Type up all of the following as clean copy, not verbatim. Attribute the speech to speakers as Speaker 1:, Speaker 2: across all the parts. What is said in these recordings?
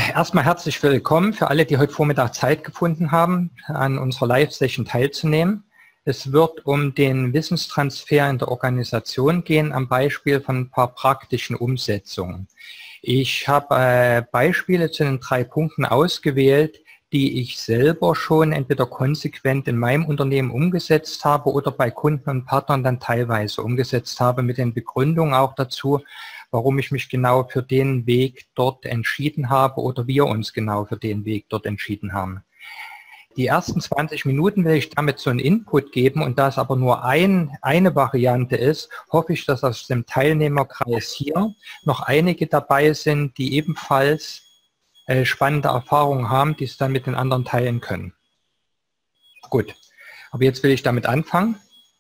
Speaker 1: Erstmal herzlich willkommen für alle, die heute Vormittag Zeit gefunden haben, an unserer Live-Session teilzunehmen. Es wird um den Wissenstransfer in der Organisation gehen, am Beispiel von ein paar praktischen Umsetzungen. Ich habe Beispiele zu den 3 Punkten ausgewählt, die ich selber schon entweder konsequent in meinem Unternehmen umgesetzt habe oder bei Kunden und Partnern dann teilweise umgesetzt habe, mit den Begründungen auch dazu, warum ich mich genau für den Weg dort entschieden habe oder wir uns genau für den Weg dort entschieden haben. Die ersten 20 Minuten will ich damit so einen Input geben, und da es aber nur eine Variante ist, hoffe ich, dass aus dem Teilnehmerkreis hier noch einige dabei sind, die ebenfalls spannende Erfahrungen haben, die es dann mit den anderen teilen können. Gut, aber jetzt will ich damit anfangen.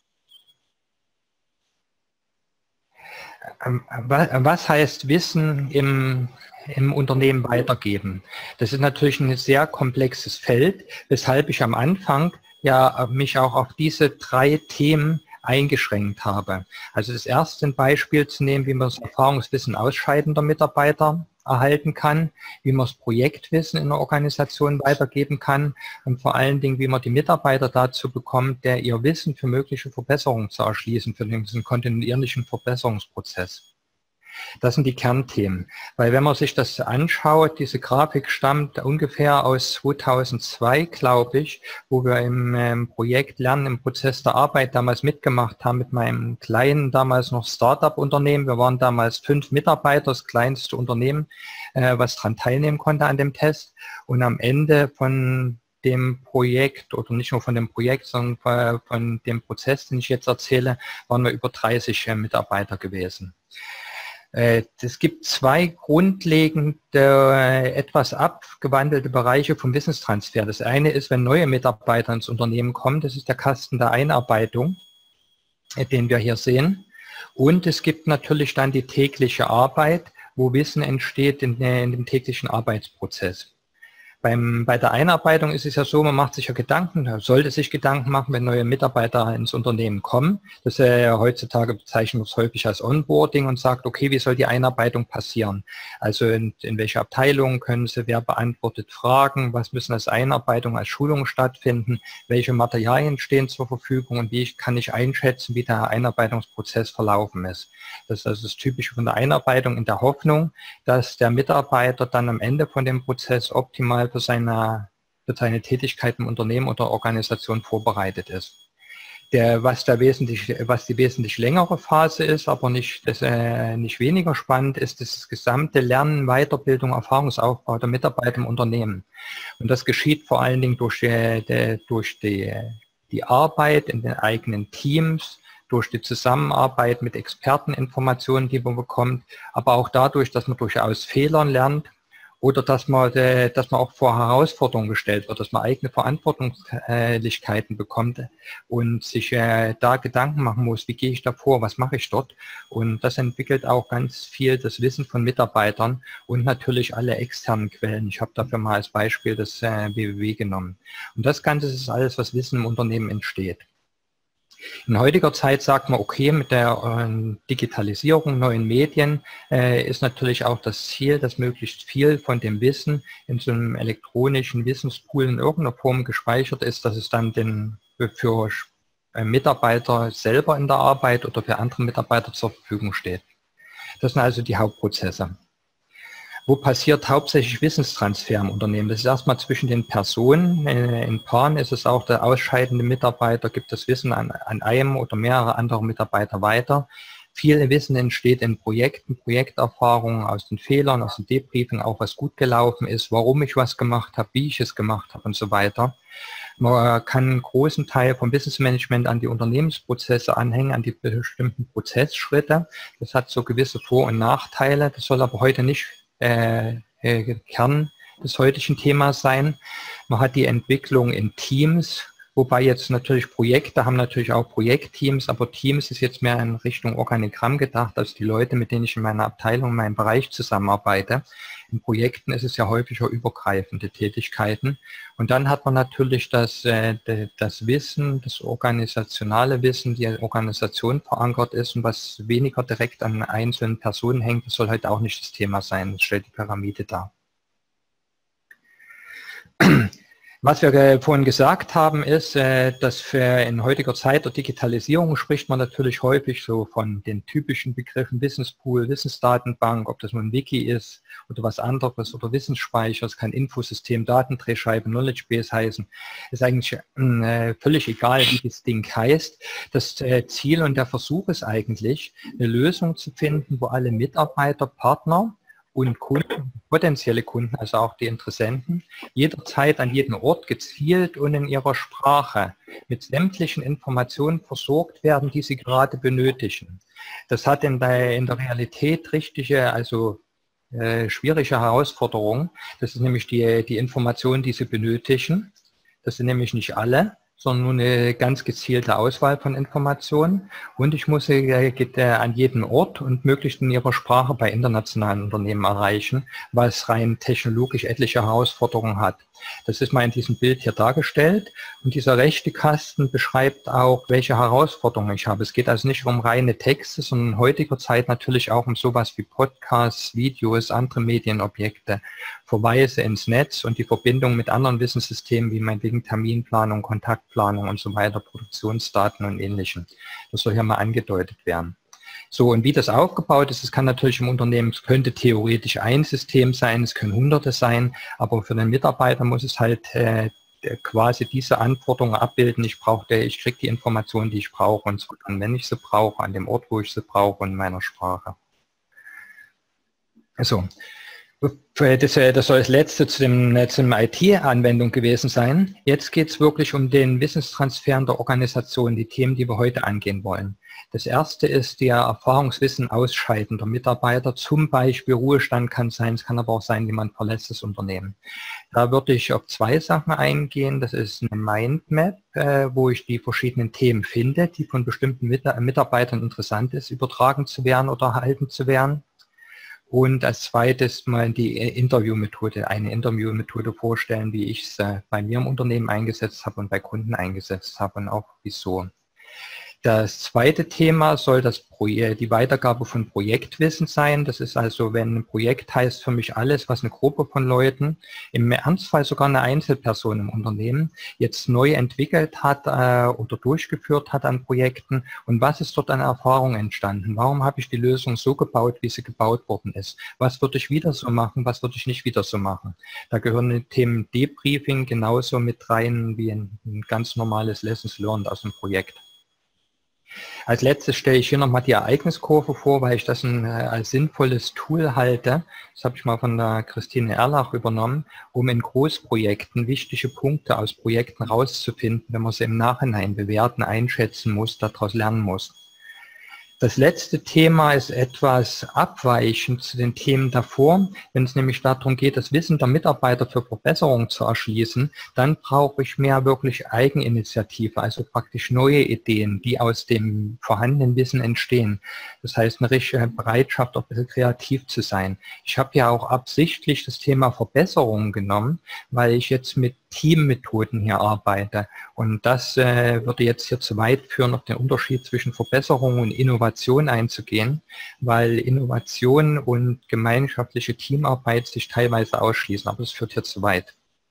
Speaker 1: Was heißt Wissen im Unternehmen weitergeben? Das ist natürlich ein sehr komplexes Feld, weshalb ich am Anfang ja mich auch auf diese 3 Themen eingeschränkt habe. Also das erste ein Beispiel zu nehmen, wie man das Erfahrungswissen ausscheidender Mitarbeiter erhalten kann, wie man das Projektwissen in der Organisation weitergeben kann und vor allen Dingen, wie man die Mitarbeiter dazu bekommt, ihr Wissen für mögliche Verbesserungen zu erschließen, für diesen kontinuierlichen Verbesserungsprozess. Das sind die Kernthemen, weil wenn man sich das anschaut, diese Grafik stammt ungefähr aus 2002, glaube ich, wo wir im Projekt Lernen im Prozess der Arbeit damals mitgemacht haben mit meinem kleinen, damals noch Start-up-Unternehmen. Wir waren damals 5 Mitarbeiter, das kleinste Unternehmen, was daran teilnehmen konnte an dem Test. Und am Ende von dem Projekt, oder nicht nur von dem Projekt, sondern von dem Prozess, den ich jetzt erzähle, waren wir über 30 Mitarbeiter gewesen. Es gibt 2 grundlegende, etwas abgewandelte Bereiche vom Wissenstransfer. Das eine ist, wenn neue Mitarbeiter ins Unternehmen kommen, das ist der Kasten der Einarbeitung, den wir hier sehen. Und es gibt natürlich dann die tägliche Arbeit, wo Wissen entsteht in dem täglichen Arbeitsprozess. Bei der Einarbeitung ist es ja so, man macht sich ja Gedanken, sollte sich Gedanken machen, wenn neue Mitarbeiter ins Unternehmen kommen. Das ist ja heutzutage bezeichnet man es häufig als Onboarding und sagt, okay, wie soll die Einarbeitung passieren? Also in welche Abteilungen können sie, wer beantwortet Fragen, was müssen als Einarbeitung, als Schulung stattfinden, welche Materialien stehen zur Verfügung und wie kann ich einschätzen, wie der Einarbeitungsprozess verlaufen ist. Das ist also das Typische von der Einarbeitung in der Hoffnung, dass der Mitarbeiter dann am Ende von dem Prozess optimal für seine Tätigkeit im Unternehmen oder Organisation vorbereitet ist. Was die wesentlich längere Phase ist, aber nicht weniger spannend, ist das gesamte Lernen, Weiterbildung, Erfahrungsaufbau der Mitarbeiter im Unternehmen. Und das geschieht vor allen Dingen durch die Arbeit in den eigenen Teams, durch die Zusammenarbeit mit Experteninformationen, die man bekommt, aber auch dadurch, dass man durchaus Fehlern lernt oder dass man auch vor Herausforderungen gestellt wird, dass man eigene Verantwortlichkeiten bekommt und sich da Gedanken machen muss, wie gehe ich da vor, was mache ich dort? Und das entwickelt auch ganz viel das Wissen von Mitarbeitern und natürlich alle externen Quellen. Ich habe dafür mal als Beispiel das WWW genommen. Und das Ganze ist alles, was Wissen im Unternehmen entsteht. In heutiger Zeit sagt man, okay, mit der Digitalisierung, neuen Medien ist natürlich auch das Ziel, dass möglichst viel von dem Wissen in so einem elektronischen Wissenspool in irgendeiner Form gespeichert ist, dass es dann für Mitarbeiter selber in der Arbeit oder für andere Mitarbeiter zur Verfügung steht. Das sind also die Hauptprozesse. Wo passiert hauptsächlich Wissenstransfer im Unternehmen? Das ist erstmal zwischen den Personen. In Paaren ist es auch der ausscheidende Mitarbeiter, gibt das Wissen an einem oder mehrere andere Mitarbeiter weiter. Viel Wissen entsteht in Projekten, Projekterfahrungen aus den Fehlern, aus dem Debriefing, auch was gut gelaufen ist, warum ich was gemacht habe, wie ich es gemacht habe und so weiter. Man kann einen großen Teil vom Wissensmanagement an die Unternehmensprozesse anhängen, an die bestimmten Prozessschritte. Das hat so gewisse Vor- und Nachteile. Das soll aber heute nicht Kern des heutigen Themas sein. Man hat die Entwicklung in Teams, wobei jetzt natürlich Projekte haben natürlich auch Projektteams, aber Teams ist jetzt mehr in Richtung Organigramm gedacht, als die Leute, mit denen ich in meiner Abteilung, in meinem Bereich zusammenarbeite. In Projekten ist es ja häufiger übergreifende Tätigkeiten. Und dann hat man natürlich das Wissen, das organisationale Wissen, die Organisation verankert ist und was weniger direkt an einzelnen Personen hängt, das soll halt auch nicht das Thema sein. Das stellt die Pyramide dar. Was wir vorhin gesagt haben, ist, dass in heutiger Zeit der Digitalisierung spricht man natürlich häufig so von den typischen Begriffen Wissenspool, Wissensdatenbank, ob das nun ein Wiki ist oder was anderes oder Wissensspeicher, es kann Infosystem, Datendrehscheibe, Knowledge Base heißen. Ist eigentlich völlig egal, wie das Ding heißt. Das Ziel und der Versuch ist eigentlich, eine Lösung zu finden, wo alle Mitarbeiter, Partner und Kunden, potenzielle Kunden, also auch die Interessenten, jederzeit an jedem Ort gezielt und in ihrer Sprache mit sämtlichen Informationen versorgt werden, die sie gerade benötigen. Das hat in der Realität richtige, also schwierige Herausforderungen. Das ist nämlich die Informationen, die sie benötigen. Das sind nämlich nicht alle, sondern nur eine ganz gezielte Auswahl von Informationen. Und ich muss sie an jedem Ort und möglichst in ihrer Sprache bei internationalen Unternehmen erreichen, was rein technologisch etliche Herausforderungen hat. Das ist mal in diesem Bild hier dargestellt. Und dieser rechte Kasten beschreibt auch, welche Herausforderungen ich habe. Es geht also nicht um reine Texte, sondern in heutiger Zeit natürlich auch um sowas wie Podcasts, Videos, andere Medienobjekte, Verweise ins Netz und die Verbindung mit anderen Wissenssystemen wie meinetwegen Terminplanung, Kontaktplanung und so weiter, Produktionsdaten und Ähnlichem. Das soll hier mal angedeutet werden. So, und wie das aufgebaut ist, es kann natürlich im Unternehmen, es könnte theoretisch ein System sein, es können Hunderte sein, aber für den Mitarbeiter muss es halt quasi diese Anforderungen abbilden. Ich kriege die Informationen, die ich brauche, und zwar dann, wenn ich sie brauche, an dem Ort, wo ich sie brauche und in meiner Sprache. So. Das soll das letzte zum IT-Anwendung gewesen sein. Jetzt geht es wirklich um den Wissenstransfer in der Organisation, die Themen, die wir heute angehen wollen. Das erste ist der Erfahrungswissen ausscheidender Mitarbeiter, zum Beispiel Ruhestand kann sein, es kann aber auch sein, jemand verlässt das Unternehmen. Da würde ich auf zwei Sachen eingehen. Das ist eine Mindmap, wo ich die verschiedenen Themen finde, die von bestimmten Mitarbeitern interessant ist, übertragen zu werden oder erhalten zu werden. Und als zweites mal die Interviewmethode, eine Interviewmethode vorstellen, wie ich es bei mir im Unternehmen eingesetzt habe und bei Kunden eingesetzt habe und auch wieso. Das zweite Thema soll die Weitergabe von Projektwissen sein. Das ist also, wenn ein Projekt heißt für mich alles, was eine Gruppe von Leuten, im Ernstfall sogar eine Einzelperson im Unternehmen, jetzt neu entwickelt hat oder durchgeführt hat an Projekten und was ist dort an Erfahrung entstanden? Warum habe ich die Lösung so gebaut, wie sie gebaut worden ist? Was würde ich wieder so machen, was würde ich nicht wieder so machen? Da gehören die Themen Debriefing genauso mit rein wie ein ganz normales Lessons Learned aus dem Projekt. Als letztes stelle ich hier nochmal die Ereigniskurve vor, weil ich das als sinnvolles Tool halte. Das habe ich mal von der Christine Erlach übernommen, um in Großprojekten wichtige Punkte aus Projekten rauszufinden, wenn man sie im Nachhinein bewerten, einschätzen muss, daraus lernen muss. Das letzte Thema ist etwas abweichend zu den Themen davor. Wenn es nämlich darum geht, das Wissen der Mitarbeiter für Verbesserungen zu erschließen, dann brauche ich mehr wirklich Eigeninitiative, also praktisch neue Ideen, die aus dem vorhandenen Wissen entstehen. Das heißt, eine richtige Bereitschaft, auch ein bisschen kreativ zu sein. Ich habe ja auch absichtlich das Thema Verbesserungen genommen, weil ich jetzt mit Teammethoden hier arbeite. Und das würde jetzt hier zu weit führen, auf den Unterschied zwischen Verbesserung und Innovation einzugehen, weil Innovation und gemeinschaftliche Teamarbeit sich teilweise ausschließen, aber es führt hier zu weit.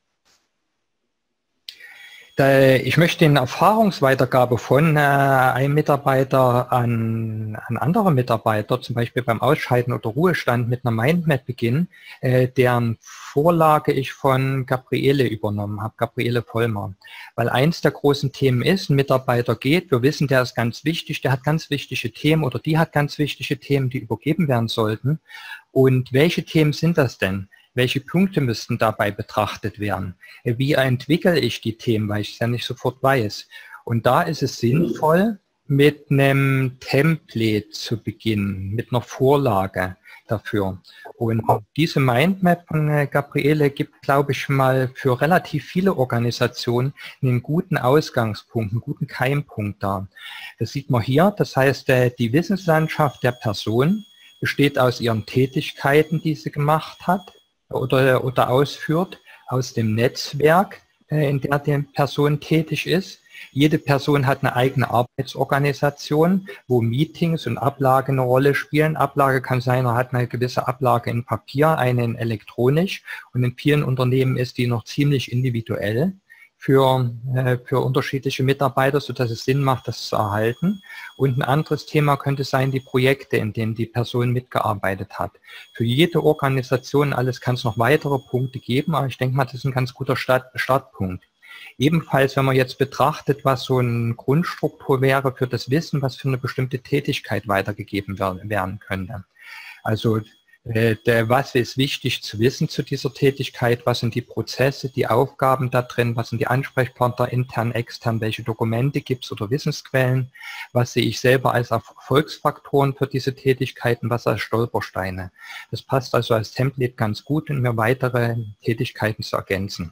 Speaker 1: Ich möchte in Erfahrungsweitergabe von einem Mitarbeiter an andere Mitarbeiter, zum Beispiel beim Ausscheiden oder Ruhestand, mit einer Mindmap beginnen, deren Vorlage ich von Gabriele übernommen habe, Gabriele Vollmer. Weil eins der großen Themen ist, ein Mitarbeiter geht, wir wissen, der ist ganz wichtig, der hat ganz wichtige Themen oder die hat ganz wichtige Themen, die übergeben werden sollten. Und welche Themen sind das denn? Welche Punkte müssten dabei betrachtet werden? Wie entwickle ich die Themen, weil ich es ja nicht sofort weiß? Und da ist es sinnvoll, mit einem Template zu beginnen, mit einer Vorlage dafür. Und diese Mindmap von Gabriele gibt, glaube ich, mal für relativ viele Organisationen einen guten Ausgangspunkt, einen guten Keimpunkt da. Das sieht man hier, das heißt, die Wissenslandschaft der Person besteht aus ihren Tätigkeiten, die sie gemacht hat, oder ausführt, aus dem Netzwerk, in der die Person tätig ist, Jede Person hat eine eigene Arbeitsorganisation, wo Meetings und Ablage eine Rolle spielen. Ablage kann sein, er hat eine gewisse Ablage in Papier, eine in elektronisch, und in vielen Unternehmen ist die noch ziemlich individuell für unterschiedliche Mitarbeiter, sodass es Sinn macht, das zu erhalten. Und ein anderes Thema könnte sein, die Projekte, in denen die Person mitgearbeitet hat. Für jede Organisation, alles kann es noch weitere Punkte geben, aber ich denke mal, das ist ein ganz guter Startpunkt. Ebenfalls, wenn man jetzt betrachtet, was so eine Grundstruktur wäre für das Wissen, was für eine bestimmte Tätigkeit weitergegeben werden könnte. Also was ist wichtig zu wissen zu dieser Tätigkeit, was sind die Prozesse, die Aufgaben da drin, was sind die Ansprechpartner intern, extern, welche Dokumente gibt es oder Wissensquellen, was sehe ich selber als Erfolgsfaktoren für diese Tätigkeiten, was als Stolpersteine. Das passt also als Template ganz gut, um mir weitere Tätigkeiten zu ergänzen.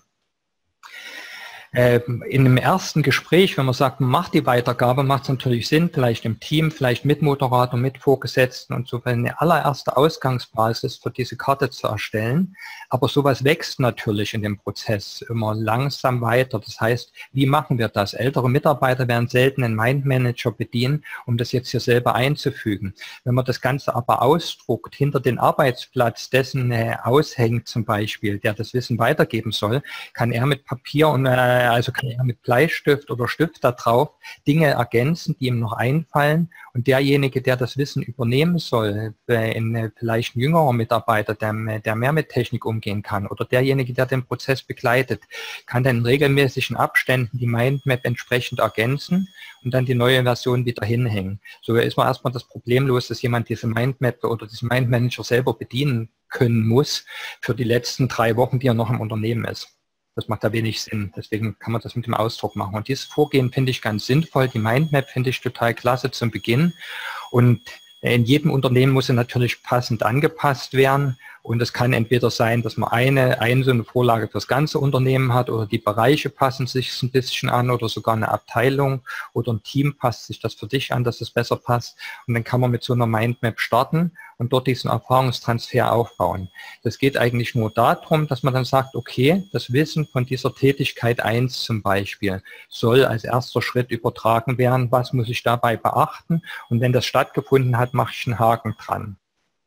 Speaker 1: In dem ersten Gespräch, wenn man sagt, man macht die Weitergabe, macht es natürlich Sinn, vielleicht im Team, vielleicht mit Moderator, mit Vorgesetzten und so eine allererste Ausgangsbasis für diese Karte zu erstellen. Aber sowas wächst natürlich in dem Prozess immer langsam weiter. Das heißt, wie machen wir das? Ältere Mitarbeiter werden selten einen Mindmanager bedienen, um das jetzt hier selber einzufügen. Wenn man das Ganze aber ausdruckt, hinter den Arbeitsplatz dessen aushängt zum Beispiel, der das Wissen weitergeben soll, kann er mit Papier und also kann er mit Bleistift oder Stift da drauf Dinge ergänzen, die ihm noch einfallen, und derjenige, der das Wissen übernehmen soll, vielleicht ein jüngerer Mitarbeiter, der mehr mit Technik umgehen kann, oder derjenige, der den Prozess begleitet, kann dann in regelmäßigen Abständen die Mindmap entsprechend ergänzen und dann die neue Version wieder hinhängen. So ist man erstmal das Problem los, dass jemand diese Mindmap oder diesen Mindmanager selber bedienen können muss für die letzten 3 Wochen, die er noch im Unternehmen ist. Das macht da wenig Sinn. Deswegen kann man das mit dem Ausdruck machen. Und dieses Vorgehen finde ich ganz sinnvoll. Die Mindmap finde ich total klasse zum Beginn. Und in jedem Unternehmen muss sie natürlich passend angepasst werden. Und es kann entweder sein, dass man eine so eine Vorlage für das ganze Unternehmen hat, oder die Bereiche passen sich ein bisschen an, oder sogar eine Abteilung oder ein Team passt sich das für dich an, dass es besser passt. Und dann kann man mit so einer Mindmap starten und dort diesen Erfahrungstransfer aufbauen. Das geht eigentlich nur darum, dass man dann sagt, okay, das Wissen von dieser Tätigkeit 1 zum Beispiel soll als erster Schritt übertragen werden. Was muss ich dabei beachten? Und wenn das stattgefunden hat, mache ich einen Haken dran.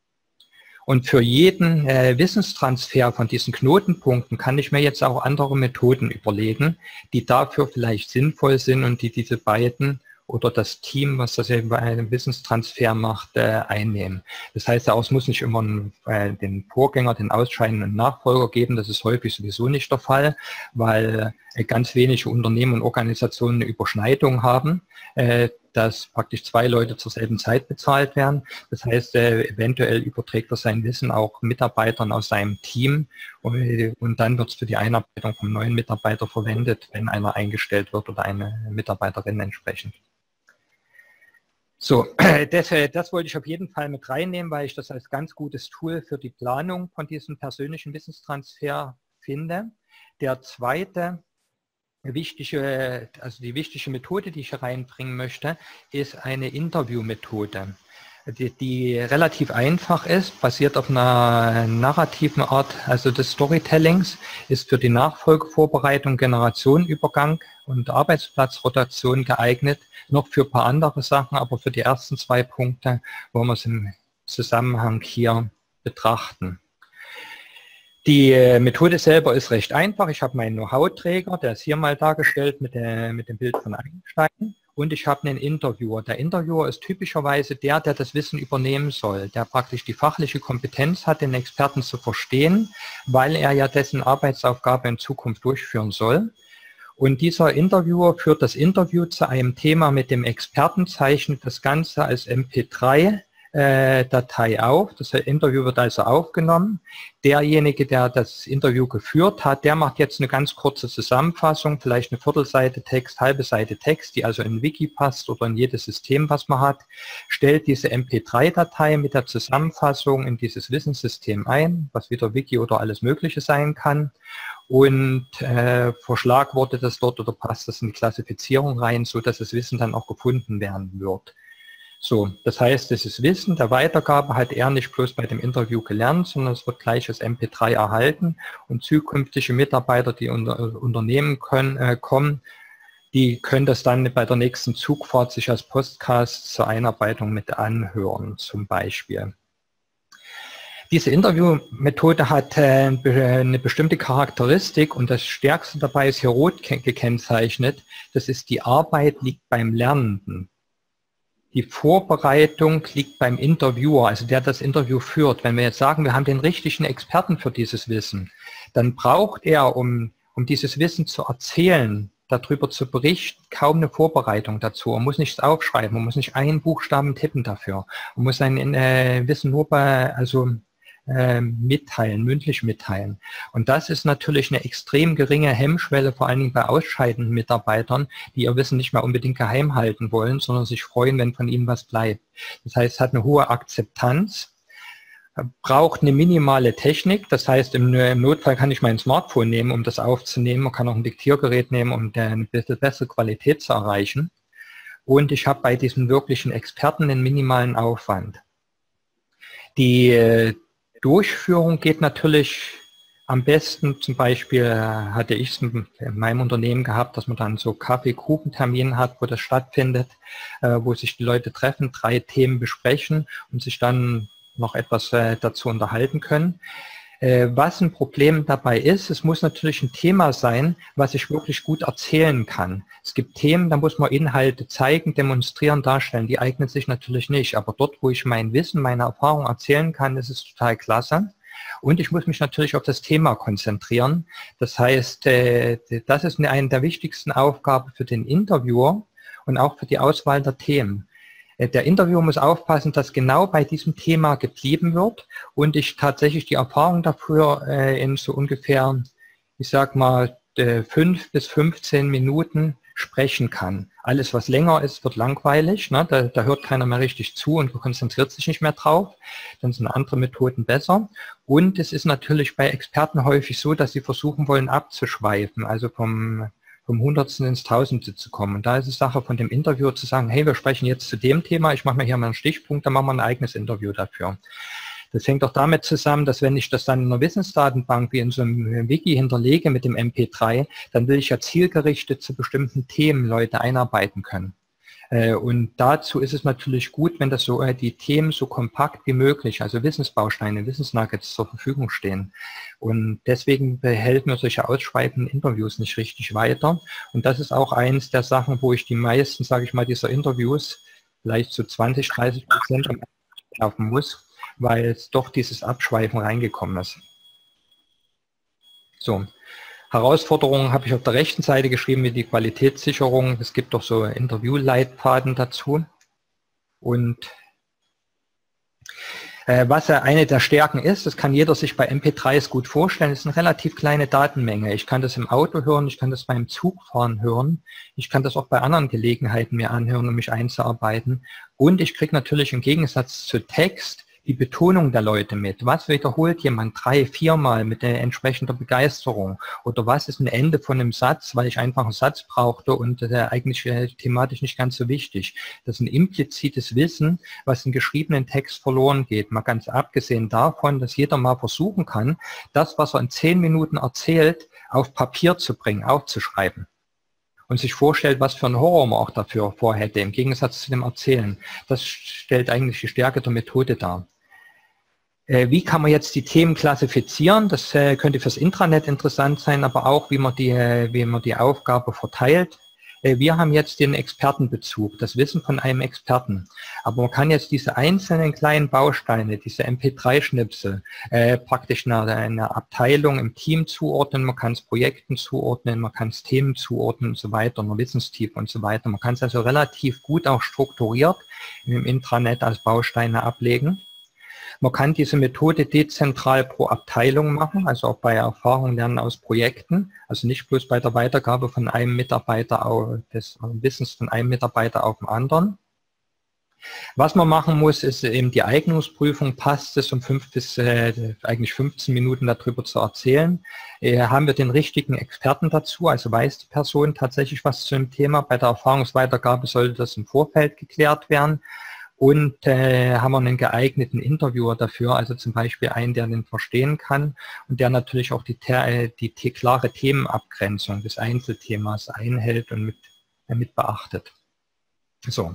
Speaker 1: Und für jeden Wissenstransfer von diesen Knotenpunkten kann ich mir jetzt auch andere Methoden überlegen, die dafür vielleicht sinnvoll sind und die diese beiden oder das Team, was das eben bei einem Wissenstransfer macht, einnehmen. Das heißt, es muss nicht immer den Vorgänger, den ausscheidenden Nachfolger geben. Das ist häufig sowieso nicht der Fall, weil ganz wenige Unternehmen und Organisationen eine Überschneidung haben, dass praktisch 2 Leute zur selben Zeit bezahlt werden. Das heißt, eventuell überträgt er sein Wissen auch Mitarbeitern aus seinem Team, und dann wird es für die Einarbeitung vom neuen Mitarbeiter verwendet, wenn einer eingestellt wird oder eine Mitarbeiterin entsprechend. So, das wollte ich auf jeden Fall mit reinnehmen, weil ich das als ganz gutes Tool für die Planung von diesem persönlichen Wissenstransfer finde. Der zweite die wichtige Methode, die ich hier reinbringen möchte, ist eine Interviewmethode, die relativ einfach ist, basiert auf einer narrativen Art, also des Storytellings, ist für die Nachfolgevorbereitung, Generationenübergang und Arbeitsplatzrotation geeignet, noch für ein paar andere Sachen, aber für die ersten 2 Punkte wollen wir es im Zusammenhang hier betrachten. Die Methode selber ist recht einfach. Ich habe meinen Know-how-Träger, der ist hier mal dargestellt mit dem Bild von Einstein, und ich habe einen Interviewer. Der Interviewer ist typischerweise der das Wissen übernehmen soll, der praktisch die fachliche Kompetenz hat, den Experten zu verstehen, weil er ja dessen Arbeitsaufgabe in Zukunft durchführen soll. Und dieser Interviewer führt das Interview zu einem Thema mit dem Experten, zeichnet das Ganze als MP3 Datei auf. Das Interview wird also aufgenommen. Derjenige, der das Interview geführt hat, der macht jetzt eine ganz kurze Zusammenfassung, vielleicht eine Viertelseite Text, halbe Seite Text, die also in Wiki passt oder in jedes System, was man hat, stellt diese MP3-Datei mit der Zusammenfassung in dieses Wissenssystem ein, was wieder Wiki oder alles Mögliche sein kann, und verschlagwortet das dort oder passt das in die Klassifizierung rein, so dass das Wissen dann auch gefunden werden wird. So, das heißt, dieses Wissen der Weitergabe hat er nicht bloß bei dem Interview gelernt, sondern es wird gleich als MP3 erhalten, und zukünftige Mitarbeiter, die unter Unternehmen kommen, die können das dann bei der nächsten Zugfahrt sich als Podcast zur Einarbeitung mit anhören, zum Beispiel. Diese Interviewmethode hat eine bestimmte Charakteristik und das Stärkste dabei ist hier rot gekennzeichnet. Das ist, die Arbeit liegt beim Lernenden. Die Vorbereitung liegt beim Interviewer, also der das Interview führt. Wenn wir jetzt sagen, wir haben den richtigen Experten für dieses Wissen, dann braucht er, um dieses Wissen zu erzählen, darüber zu berichten, kaum eine Vorbereitung dazu. Man muss nichts aufschreiben, man muss nicht einen Buchstaben tippen dafür. Man muss sein Wissen nur mitteilen, mündlich mitteilen. Und das ist natürlich eine extrem geringe Hemmschwelle, vor allen Dingen bei ausscheidenden Mitarbeitern, die ihr Wissen nicht mehr unbedingt geheim halten wollen, sondern sich freuen, wenn von ihnen was bleibt. Das heißt, es hat eine hohe Akzeptanz, braucht eine minimale Technik. Das heißt, im Notfall kann ich mein Smartphone nehmen, um das aufzunehmen. Man kann auch ein Diktiergerät nehmen, um eine bisschen bessere Qualität zu erreichen. Und ich habe bei diesen wirklichen Experten einen minimalen Aufwand. Die Durchführung geht natürlich am besten, zum Beispiel hatte ich es in meinem Unternehmen gehabt, dass man dann so Kaffee-Kuchen-Termin hat, wo das stattfindet, wo sich die Leute treffen, 3 Themen besprechen und sich dann noch etwas dazu unterhalten können. Was ein Problem dabei ist, es muss natürlich ein Thema sein, was ich wirklich gut erzählen kann. Es gibt Themen, da muss man Inhalte zeigen, demonstrieren, darstellen. Die eignen sich natürlich nicht. Aber dort, wo ich mein Wissen, meine Erfahrung erzählen kann, ist es total klasse. Und ich muss mich natürlich auf das Thema konzentrieren. Das heißt, das ist eine der wichtigsten Aufgaben für den Interviewer und auch für die Auswahl der Themen. Der Interviewer muss aufpassen, dass genau bei diesem Thema geblieben wird und ich tatsächlich die Erfahrung dafür in so ungefähr, ich sag mal, 5 bis 15 Minuten sprechen kann. Alles, was länger ist, wird langweilig, ne? Da hört keiner mehr richtig zu und konzentriert sich nicht mehr drauf. Dann sind andere Methoden besser. Und es ist natürlich bei Experten häufig so, dass sie versuchen wollen abzuschweifen, also vom Hundertsten ins Tausendste zu kommen. Und da ist es Sache von dem Interviewer zu sagen, hey, wir sprechen jetzt zu dem Thema, ich mache mir hier mal einen Stichpunkt, dann machen wir ein eigenes Interview dafür. Das hängt auch damit zusammen, dass wenn ich das dann in einer Wissensdatenbank wie in so einem Wiki hinterlege mit dem MP3, dann will ich ja zielgerichtet zu bestimmten Themen Leute einarbeiten können. Und dazu ist es natürlich gut, wenn das so die Themen so kompakt wie möglich, also Wissensbausteine, Wissensnuggets zur Verfügung stehen. Und deswegen behält mir solche ausschweifenden Interviews nicht richtig weiter. Und das ist auch eins der Sachen, wo ich die meisten, sage ich mal, dieser Interviews vielleicht zu 20-30% laufen muss, weil es doch dieses Abschweifen reingekommen ist. So. Herausforderungen habe ich auf der rechten Seite geschrieben, wie die Qualitätssicherung. Es gibt doch so Interviewleitfaden dazu. Und was ja eine der Stärken ist, das kann jeder sich bei MP3s gut vorstellen, ist eine relativ kleine Datenmenge. Ich kann das im Auto hören, ich kann das beim Zugfahren hören, ich kann das auch bei anderen Gelegenheiten mir anhören, um mich einzuarbeiten. Und ich kriege natürlich im Gegensatz zu Text die Betonung der Leute mit. Was wiederholt jemand 3-4 Mal mit entsprechender Begeisterung? Oder was ist ein Ende von einem Satz, weil ich einfach einen Satz brauchte und eigentlich thematisch nicht ganz so wichtig. Das ist ein implizites Wissen, was im geschriebenen Text verloren geht. Mal ganz abgesehen davon, dass jeder mal versuchen kann, das, was er in 10 Minuten erzählt, auf Papier zu bringen, aufzuschreiben. Und sich vorstellt, was für ein Horror man auch dafür vorhätte, im Gegensatz zu dem Erzählen. Das stellt eigentlich die Stärke der Methode dar. Wie kann man jetzt die Themen klassifizieren? Das könnte fürs Intranet interessant sein, aber auch, wie man die Aufgabe verteilt. Wir haben jetzt den Expertenbezug, das Wissen von einem Experten. Aber man kann jetzt diese einzelnen kleinen Bausteine, diese MP3-Schnipsel, praktisch einer Abteilung im Team zuordnen, man kann es Projekten zuordnen, man kann es Themen zuordnen und so weiter, einer Wissenstiefe und so weiter. Man kann es also relativ gut auch strukturiert im Intranet als Bausteine ablegen. Man kann diese Methode dezentral pro Abteilung machen, also auch bei Erfahrung lernen aus Projekten, also nicht bloß bei der Weitergabe von einem Mitarbeiter, des Wissens von einem Mitarbeiter auf den anderen. Was man machen muss, ist eben die Eignungsprüfung, passt es, um 5 bis eigentlich 15 Minuten darüber zu erzählen. Haben wir den richtigen Experten dazu, also weiß die Person tatsächlich was zu dem Thema. Bei der Erfahrungsweitergabe sollte das im Vorfeld geklärt werden. Und haben wir einen geeigneten Interviewer dafür, also zum Beispiel einen, der den verstehen kann und der natürlich auch die klare Themenabgrenzung des Einzelthemas einhält und mit mit beachtet. So.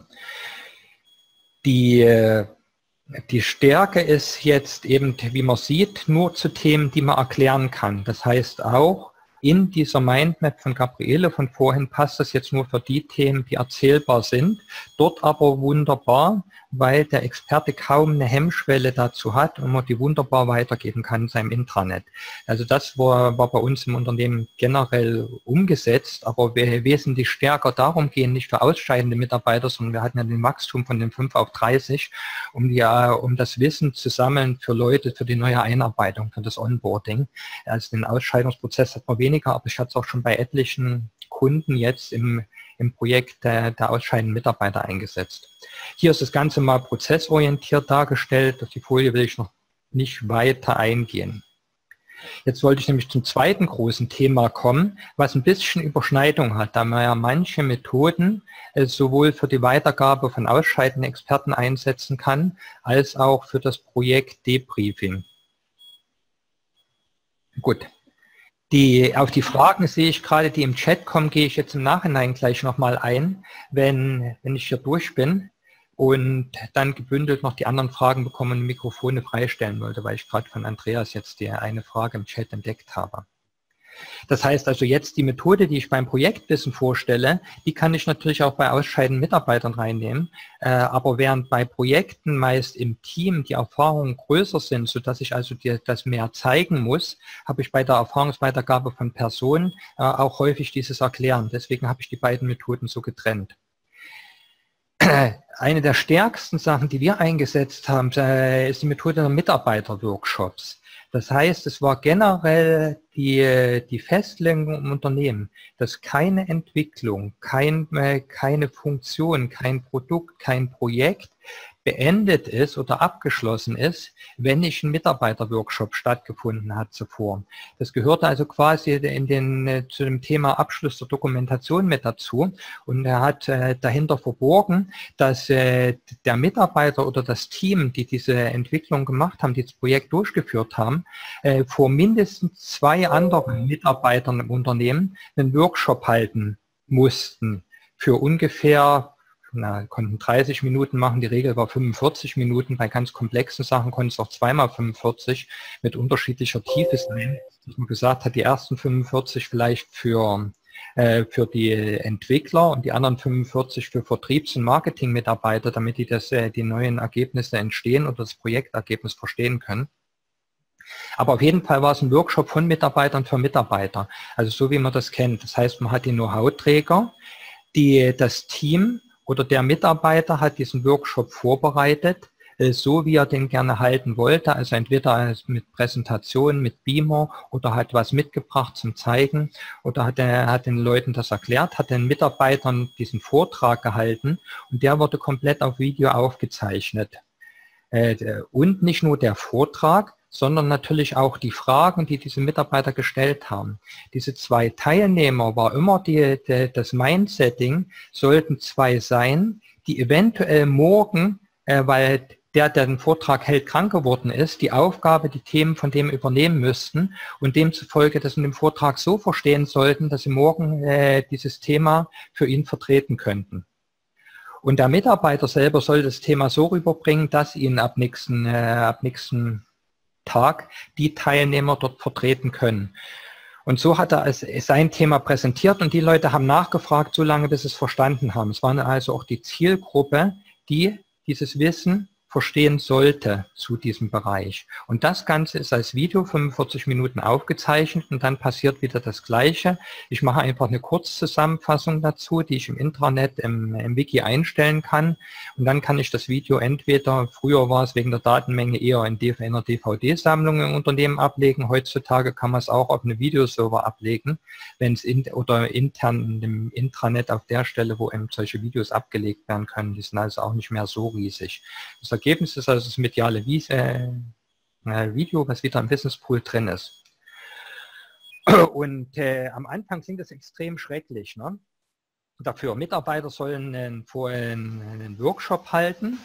Speaker 1: Die Stärke ist jetzt eben, wie man sieht, nur zu Themen, die man erklären kann. Das heißt auch, in dieser Mindmap von Gabriele von vorhin passt das jetzt nur für die Themen, die erzählbar sind. Dort aber wunderbar, weil der Experte kaum eine Hemmschwelle dazu hat und man die wunderbar weitergeben kann in seinem Intranet. Also das war bei uns im Unternehmen generell umgesetzt, aber wir wesentlich stärker darum gehen, nicht für ausscheidende Mitarbeiter, sondern wir hatten ja den Wachstum von den 5 auf 30, um das Wissen zu sammeln für Leute, für die neue Einarbeitung, für das Onboarding. Also den Ausscheidungsprozess hat man weniger, aber ich hatte es auch schon bei etlichen Kunden jetzt im Projekt der ausscheidenden Mitarbeiter eingesetzt. Hier ist das Ganze mal prozessorientiert dargestellt. Auf die Folie will ich noch nicht weiter eingehen. Jetzt wollte ich nämlich zum zweiten großen Thema kommen, was ein bisschen Überschneidung hat, da man ja manche Methoden sowohl für die Weitergabe von ausscheidenden Experten einsetzen kann, als auch für das Projekt Debriefing. Gut. Auf die Fragen sehe ich gerade, die im Chat kommen, gehe ich jetzt im Nachhinein gleich nochmal ein, wenn ich hier durch bin und dann gebündelt noch die anderen Fragen bekommen und Mikrofone freistellen wollte, weil ich gerade von Andreas jetzt die eine Frage im Chat entdeckt habe. Das heißt also jetzt die Methode, die ich beim Projektwissen vorstelle, die kann ich natürlich auch bei ausscheidenden Mitarbeitern reinnehmen. Aber während bei Projekten meist im Team die Erfahrungen größer sind, sodass ich also das mehr zeigen muss, habe ich bei der Erfahrungsweitergabe von Personen auch häufig dieses Erklären. Deswegen habe ich die beiden Methoden so getrennt. Eine der stärksten Sachen, die wir eingesetzt haben, ist die Methode der Mitarbeiterworkshops. Das heißt, es war generell die Festlegung im Unternehmen, dass keine Entwicklung, keine Funktion, kein Produkt, kein Projekt beendet ist oder abgeschlossen ist, wenn nicht ein Mitarbeiterworkshop stattgefunden hat zuvor. Das gehörte also quasi zu dem Thema Abschluss der Dokumentation mit dazu und er hat dahinter verborgen, dass der Mitarbeiter oder das Team, die diese Entwicklung gemacht haben, die das Projekt durchgeführt haben, vor mindestens 2 anderen Mitarbeitern im Unternehmen einen Workshop halten mussten für ungefähr konnten 30 Minuten machen, die Regel war 45 Minuten, bei ganz komplexen Sachen konnten es auch zweimal 45 mit unterschiedlicher Tiefe sein, dass man gesagt hat, die ersten 45 vielleicht für die Entwickler und die anderen 45 für Vertriebs- und Marketingmitarbeiter, damit die neuen Ergebnisse entstehen oder das Projektergebnis verstehen können. Aber auf jeden Fall war es ein Workshop von Mitarbeitern für Mitarbeiter, also so wie man das kennt. Das heißt, man hat die Know-how-Träger, das Team oder der Mitarbeiter hat diesen Workshop vorbereitet, so wie er den gerne halten wollte, also entweder mit Präsentation, mit Beamer oder hat was mitgebracht zum Zeigen oder hat den Leuten das erklärt, hat den Mitarbeitern diesen Vortrag gehalten und der wurde komplett auf Video aufgezeichnet. Und nicht nur der Vortrag, sondern natürlich auch die Fragen, die diese Mitarbeiter gestellt haben. Diese 2 Teilnehmer war immer das Mindsetting, sollten 2 sein, die eventuell morgen, weil der den Vortrag hält, krank geworden ist, die Aufgabe, die Themen von dem übernehmen müssten und demzufolge das in dem Vortrag so verstehen sollten, dass sie morgen dieses Thema für ihn vertreten könnten. Und der Mitarbeiter selber soll das Thema so rüberbringen, dass ihn ab nächsten Tag die Teilnehmer dort vertreten können. Und so hat er sein Thema präsentiert und die Leute haben nachgefragt, so lange bis sie es verstanden haben. Es war also auch die Zielgruppe, die dieses Wissen verstehen sollte zu diesem Bereich. Und das Ganze ist als Video 45 Minuten aufgezeichnet und dann passiert wieder das Gleiche. Ich mache einfach eine Kurzzusammenfassung dazu, die ich im Intranet, im Wiki einstellen kann. Und dann kann ich das Video entweder, früher war es wegen der Datenmenge eher in einer DVD-Sammlung im Unternehmen ablegen. Heutzutage kann man es auch auf eine Videoserver ablegen, wenn es oder intern in dem Intranet auf der Stelle, wo eben solche Videos abgelegt werden können. Die sind also auch nicht mehr so riesig. Das Ergebnis ist also das mediale Video, was wieder im Businesspool drin ist. Und am Anfang klingt das extrem schrecklich. Ne? Dafür Mitarbeiter sollen einen Workshop halten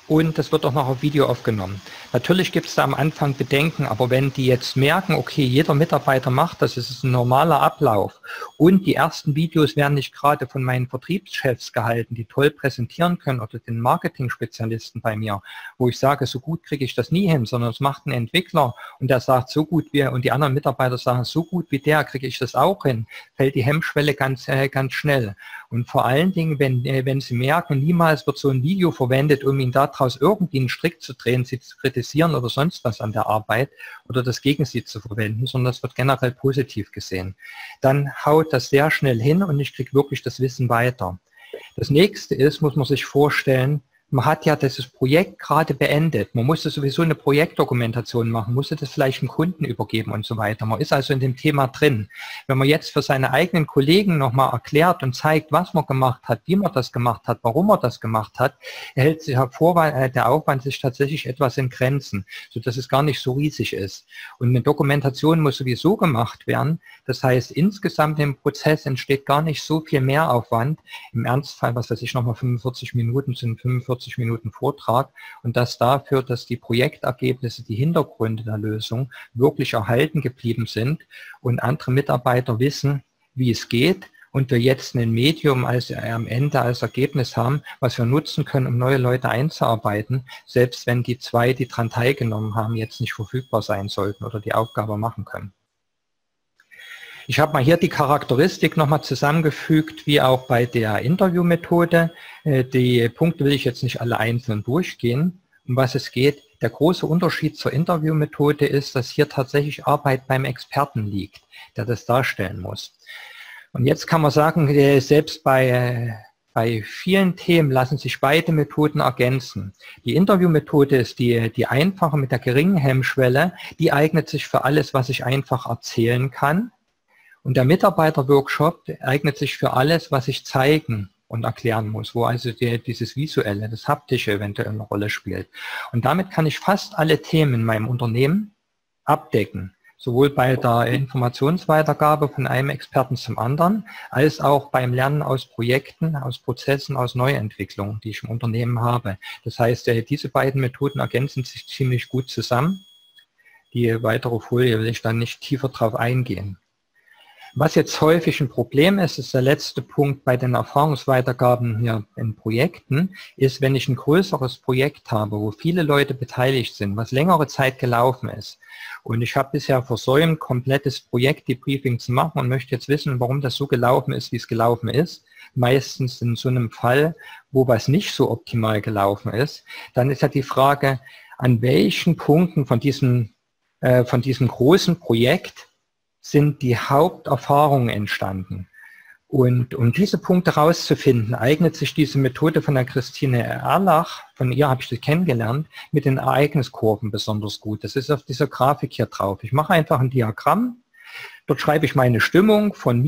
Speaker 1: und das wird auch noch auf Video aufgenommen. Natürlich gibt es da am Anfang Bedenken, aber wenn die jetzt merken, okay, jeder Mitarbeiter macht das, es ist ein normaler Ablauf und die ersten Videos werden nicht gerade von meinen Vertriebschefs gehalten, die toll präsentieren können oder den Marketing-Spezialisten bei mir, wo ich sage, so gut kriege ich das nie hin, sondern es macht ein Entwickler und der sagt, so gut wie, und die anderen Mitarbeiter sagen, so gut wie der kriege ich das auch hin, fällt die Hemmschwelle ganz schnell. Und vor allen Dingen, wenn Sie merken, niemals wird so ein Video verwendet, um Ihnen daraus irgendwie einen Strick zu drehen, Sie zu kritisieren oder sonst was an der Arbeit oder das gegen Sie zu verwenden, sondern das wird generell positiv gesehen. Dann haut das sehr schnell hin und ich kriege wirklich das Wissen weiter. Das nächste ist, muss man sich vorstellen, man hat ja dieses Projekt gerade beendet. Man musste sowieso eine Projektdokumentation machen, musste das vielleicht einem Kunden übergeben und so weiter. Man ist also in dem Thema drin. Wenn man jetzt für seine eigenen Kollegen nochmal erklärt und zeigt, was man gemacht hat, wie man das gemacht hat, warum man das gemacht hat, hält sich der Aufwand sich tatsächlich etwas in Grenzen, sodass es gar nicht so riesig ist. Und eine Dokumentation muss sowieso gemacht werden. Das heißt, insgesamt im Prozess entsteht gar nicht so viel Mehraufwand. Im Ernstfall, was weiß ich, nochmal 45 Minuten sind 45 Minuten Vortrag und das dafür, dass die Projektergebnisse, die Hintergründe der Lösung wirklich erhalten geblieben sind und andere Mitarbeiter wissen, wie es geht und wir jetzt ein Medium am Ende als Ergebnis haben, was wir nutzen können, um neue Leute einzuarbeiten, selbst wenn die zwei, die daran teilgenommen haben, jetzt nicht verfügbar sein sollten oder die Aufgabe machen können. Ich habe mal hier die Charakteristik nochmal zusammengefügt, wie auch bei der Interviewmethode. Die Punkte will ich jetzt nicht alle einzeln durchgehen. Um was es geht, der große Unterschied zur Interviewmethode ist, dass hier tatsächlich Arbeit beim Experten liegt, der das darstellen muss. Und jetzt kann man sagen, selbst bei vielen Themen lassen sich beide Methoden ergänzen. Die Interviewmethode ist die einfache mit der geringen Hemmschwelle, die eignet sich für alles, was ich einfach erzählen kann. Und der Mitarbeiterworkshop eignet sich für alles, was ich zeigen und erklären muss, wo also dieses Visuelle, das Haptische eventuell eine Rolle spielt. Und damit kann ich fast alle Themen in meinem Unternehmen abdecken, sowohl bei der Informationsweitergabe von einem Experten zum anderen, als auch beim Lernen aus Projekten, aus Prozessen, aus Neuentwicklungen, die ich im Unternehmen habe. Das heißt, diese beiden Methoden ergänzen sich ziemlich gut zusammen. Die weitere Folie will ich dann nicht tiefer drauf eingehen. Was jetzt häufig ein Problem ist, ist der letzte Punkt bei den Erfahrungsweitergaben hier in Projekten, ist, wenn ich ein größeres Projekt habe, wo viele Leute beteiligt sind, was längere Zeit gelaufen ist. Und ich habe bisher versäumt, komplettes Projektdebriefing zu machen und möchte jetzt wissen, warum das so gelaufen ist, wie es gelaufen ist. Meistens in so einem Fall, wo was nicht so optimal gelaufen ist. Dann ist ja die Frage, an welchen Punkten von diesem großen Projekt sind die Haupterfahrungen entstanden. Und um diese Punkte rauszufinden, eignet sich diese Methode von der Christine Erlach, von ihr habe ich das kennengelernt, mit den Ereigniskurven besonders gut. Das ist auf dieser Grafik hier drauf. Ich mache einfach ein Diagramm, dort schreibe ich meine Stimmung von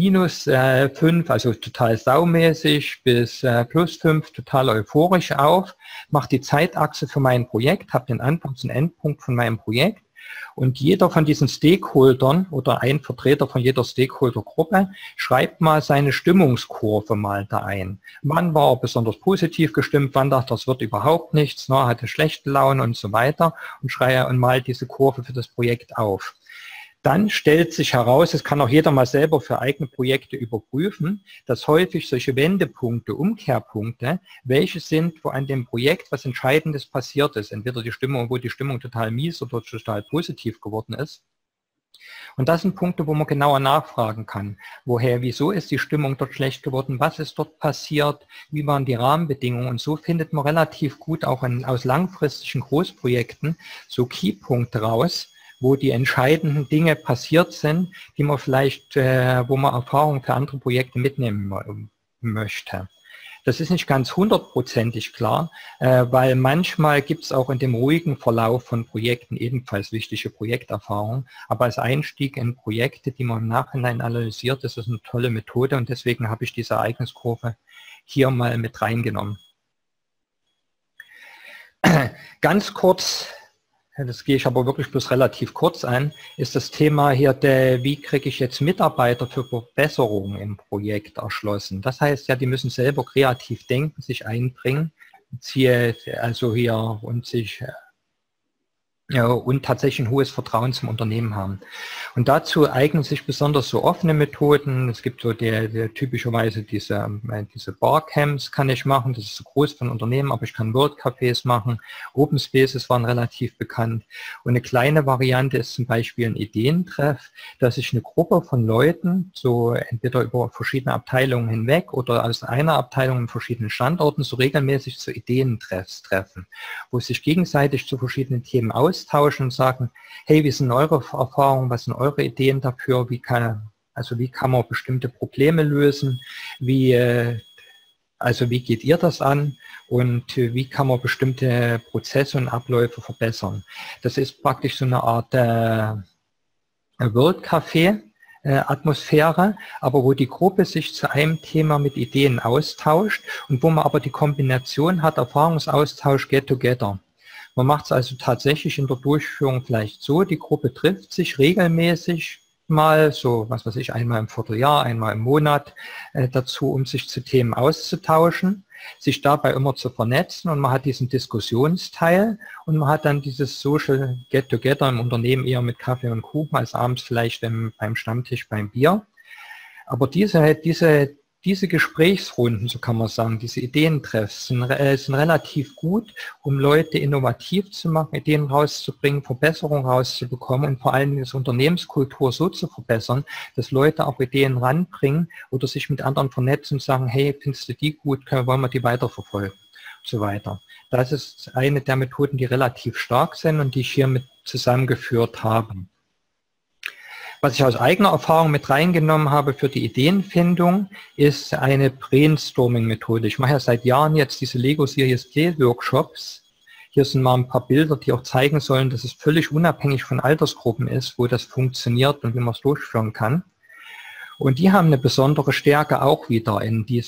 Speaker 1: -5, also total saumäßig, bis +5, total euphorisch auf, mache die Zeitachse für mein Projekt, habe den Anfangs- und Endpunkt von meinem Projekt. Und jeder von diesen Stakeholdern oder ein Vertreter von jeder Stakeholdergruppe schreibt mal seine Stimmungskurve mal da ein. Wann war er besonders positiv gestimmt, wann dachte er, das wird überhaupt nichts, hatte schlechte Laune und so weiter und schreibe und malt diese Kurve für das Projekt auf. Dann stellt sich heraus, das kann auch jeder mal selber für eigene Projekte überprüfen, dass häufig solche Wendepunkte, Umkehrpunkte, welche sind, wo an dem Projekt was Entscheidendes passiert ist. Entweder die Stimmung, wo die Stimmung total mies oder total positiv geworden ist. Und das sind Punkte, wo man genauer nachfragen kann. Wieso ist die Stimmung dort schlecht geworden? Was ist dort passiert? Wie waren die Rahmenbedingungen? Und so findet man relativ gut auch aus langfristigen Großprojekten so Keypunkte raus, wo die entscheidenden Dinge passiert sind, die man vielleicht, wo man Erfahrungen für andere Projekte mitnehmen möchte. Das ist nicht ganz 100%ig klar, weil manchmal gibt es auch in dem ruhigen Verlauf von Projekten ebenfalls wichtige Projekterfahrungen. Aber als Einstieg in Projekte, die man im Nachhinein analysiert, ist das eine tolle Methode und deswegen habe ich diese Ereigniskurve hier mal mit reingenommen. Ganz kurz, das gehe ich aber wirklich bloß relativ kurz an, ist das Thema hier, wie kriege ich jetzt Mitarbeiter für Verbesserungen im Projekt erschlossen. Das heißt ja, die müssen selber kreativ denken, sich einbringen. ziehe, also hier und sich ja, und tatsächlich ein hohes Vertrauen zum Unternehmen haben. Und dazu eignen sich besonders so offene Methoden. Es gibt so typischerweise diese Barcamps kann ich machen, das ist so groß von Unternehmen, aber ich kann World-Cafés machen. Open Spaces waren relativ bekannt. Und eine kleine Variante ist zum Beispiel ein Ideentreff, dass sich eine Gruppe von Leuten, so entweder über verschiedene Abteilungen hinweg oder aus einer Abteilung in verschiedenen Standorten, so regelmäßig zu Ideentreffs treffen, wo sich gegenseitig zu verschiedenen Themen austauschen und sagen, hey, wie sind eure Erfahrungen, was sind eure Ideen dafür, wie kann man bestimmte Probleme lösen, wie geht ihr das an und wie kann man bestimmte Prozesse und Abläufe verbessern. Das ist praktisch so eine Art World Café Atmosphäre, aber wo die Gruppe sich zu einem Thema mit Ideen austauscht und wo man aber die Kombination hat, Erfahrungsaustausch, Get-Together. Man macht es also tatsächlich in der Durchführung vielleicht so, die Gruppe trifft sich regelmäßig mal, so was weiß ich, einmal im Vierteljahr, einmal im Monat dazu, um sich zu Themen auszutauschen, sich dabei immer zu vernetzen und man hat diesen Diskussionsteil und man hat dann dieses Social Get-Together im Unternehmen eher mit Kaffee und Kuchen als abends vielleicht beim Stammtisch beim Bier. Aber diese Gesprächsrunden, so kann man sagen, diese Ideentreffs sind relativ gut, um Leute innovativ zu machen, Ideen rauszubringen, Verbesserungen rauszubekommen und vor allem die Unternehmenskultur so zu verbessern, dass Leute auch Ideen ranbringen oder sich mit anderen vernetzen und sagen, hey, findest du die gut, wollen wir die weiterverfolgen und so weiter. Das ist eine der Methoden, die relativ stark sind und die ich hier mit zusammengeführt habe. Was ich aus eigener Erfahrung mit reingenommen habe für die Ideenfindung, ist eine Brainstorming-Methode. Ich mache ja seit Jahren jetzt diese Lego Series Play-Workshops. Hier sind mal ein paar Bilder, die auch zeigen sollen, dass es völlig unabhängig von Altersgruppen ist, wo das funktioniert und wie man es durchführen kann. Und die haben eine besondere Stärke auch wieder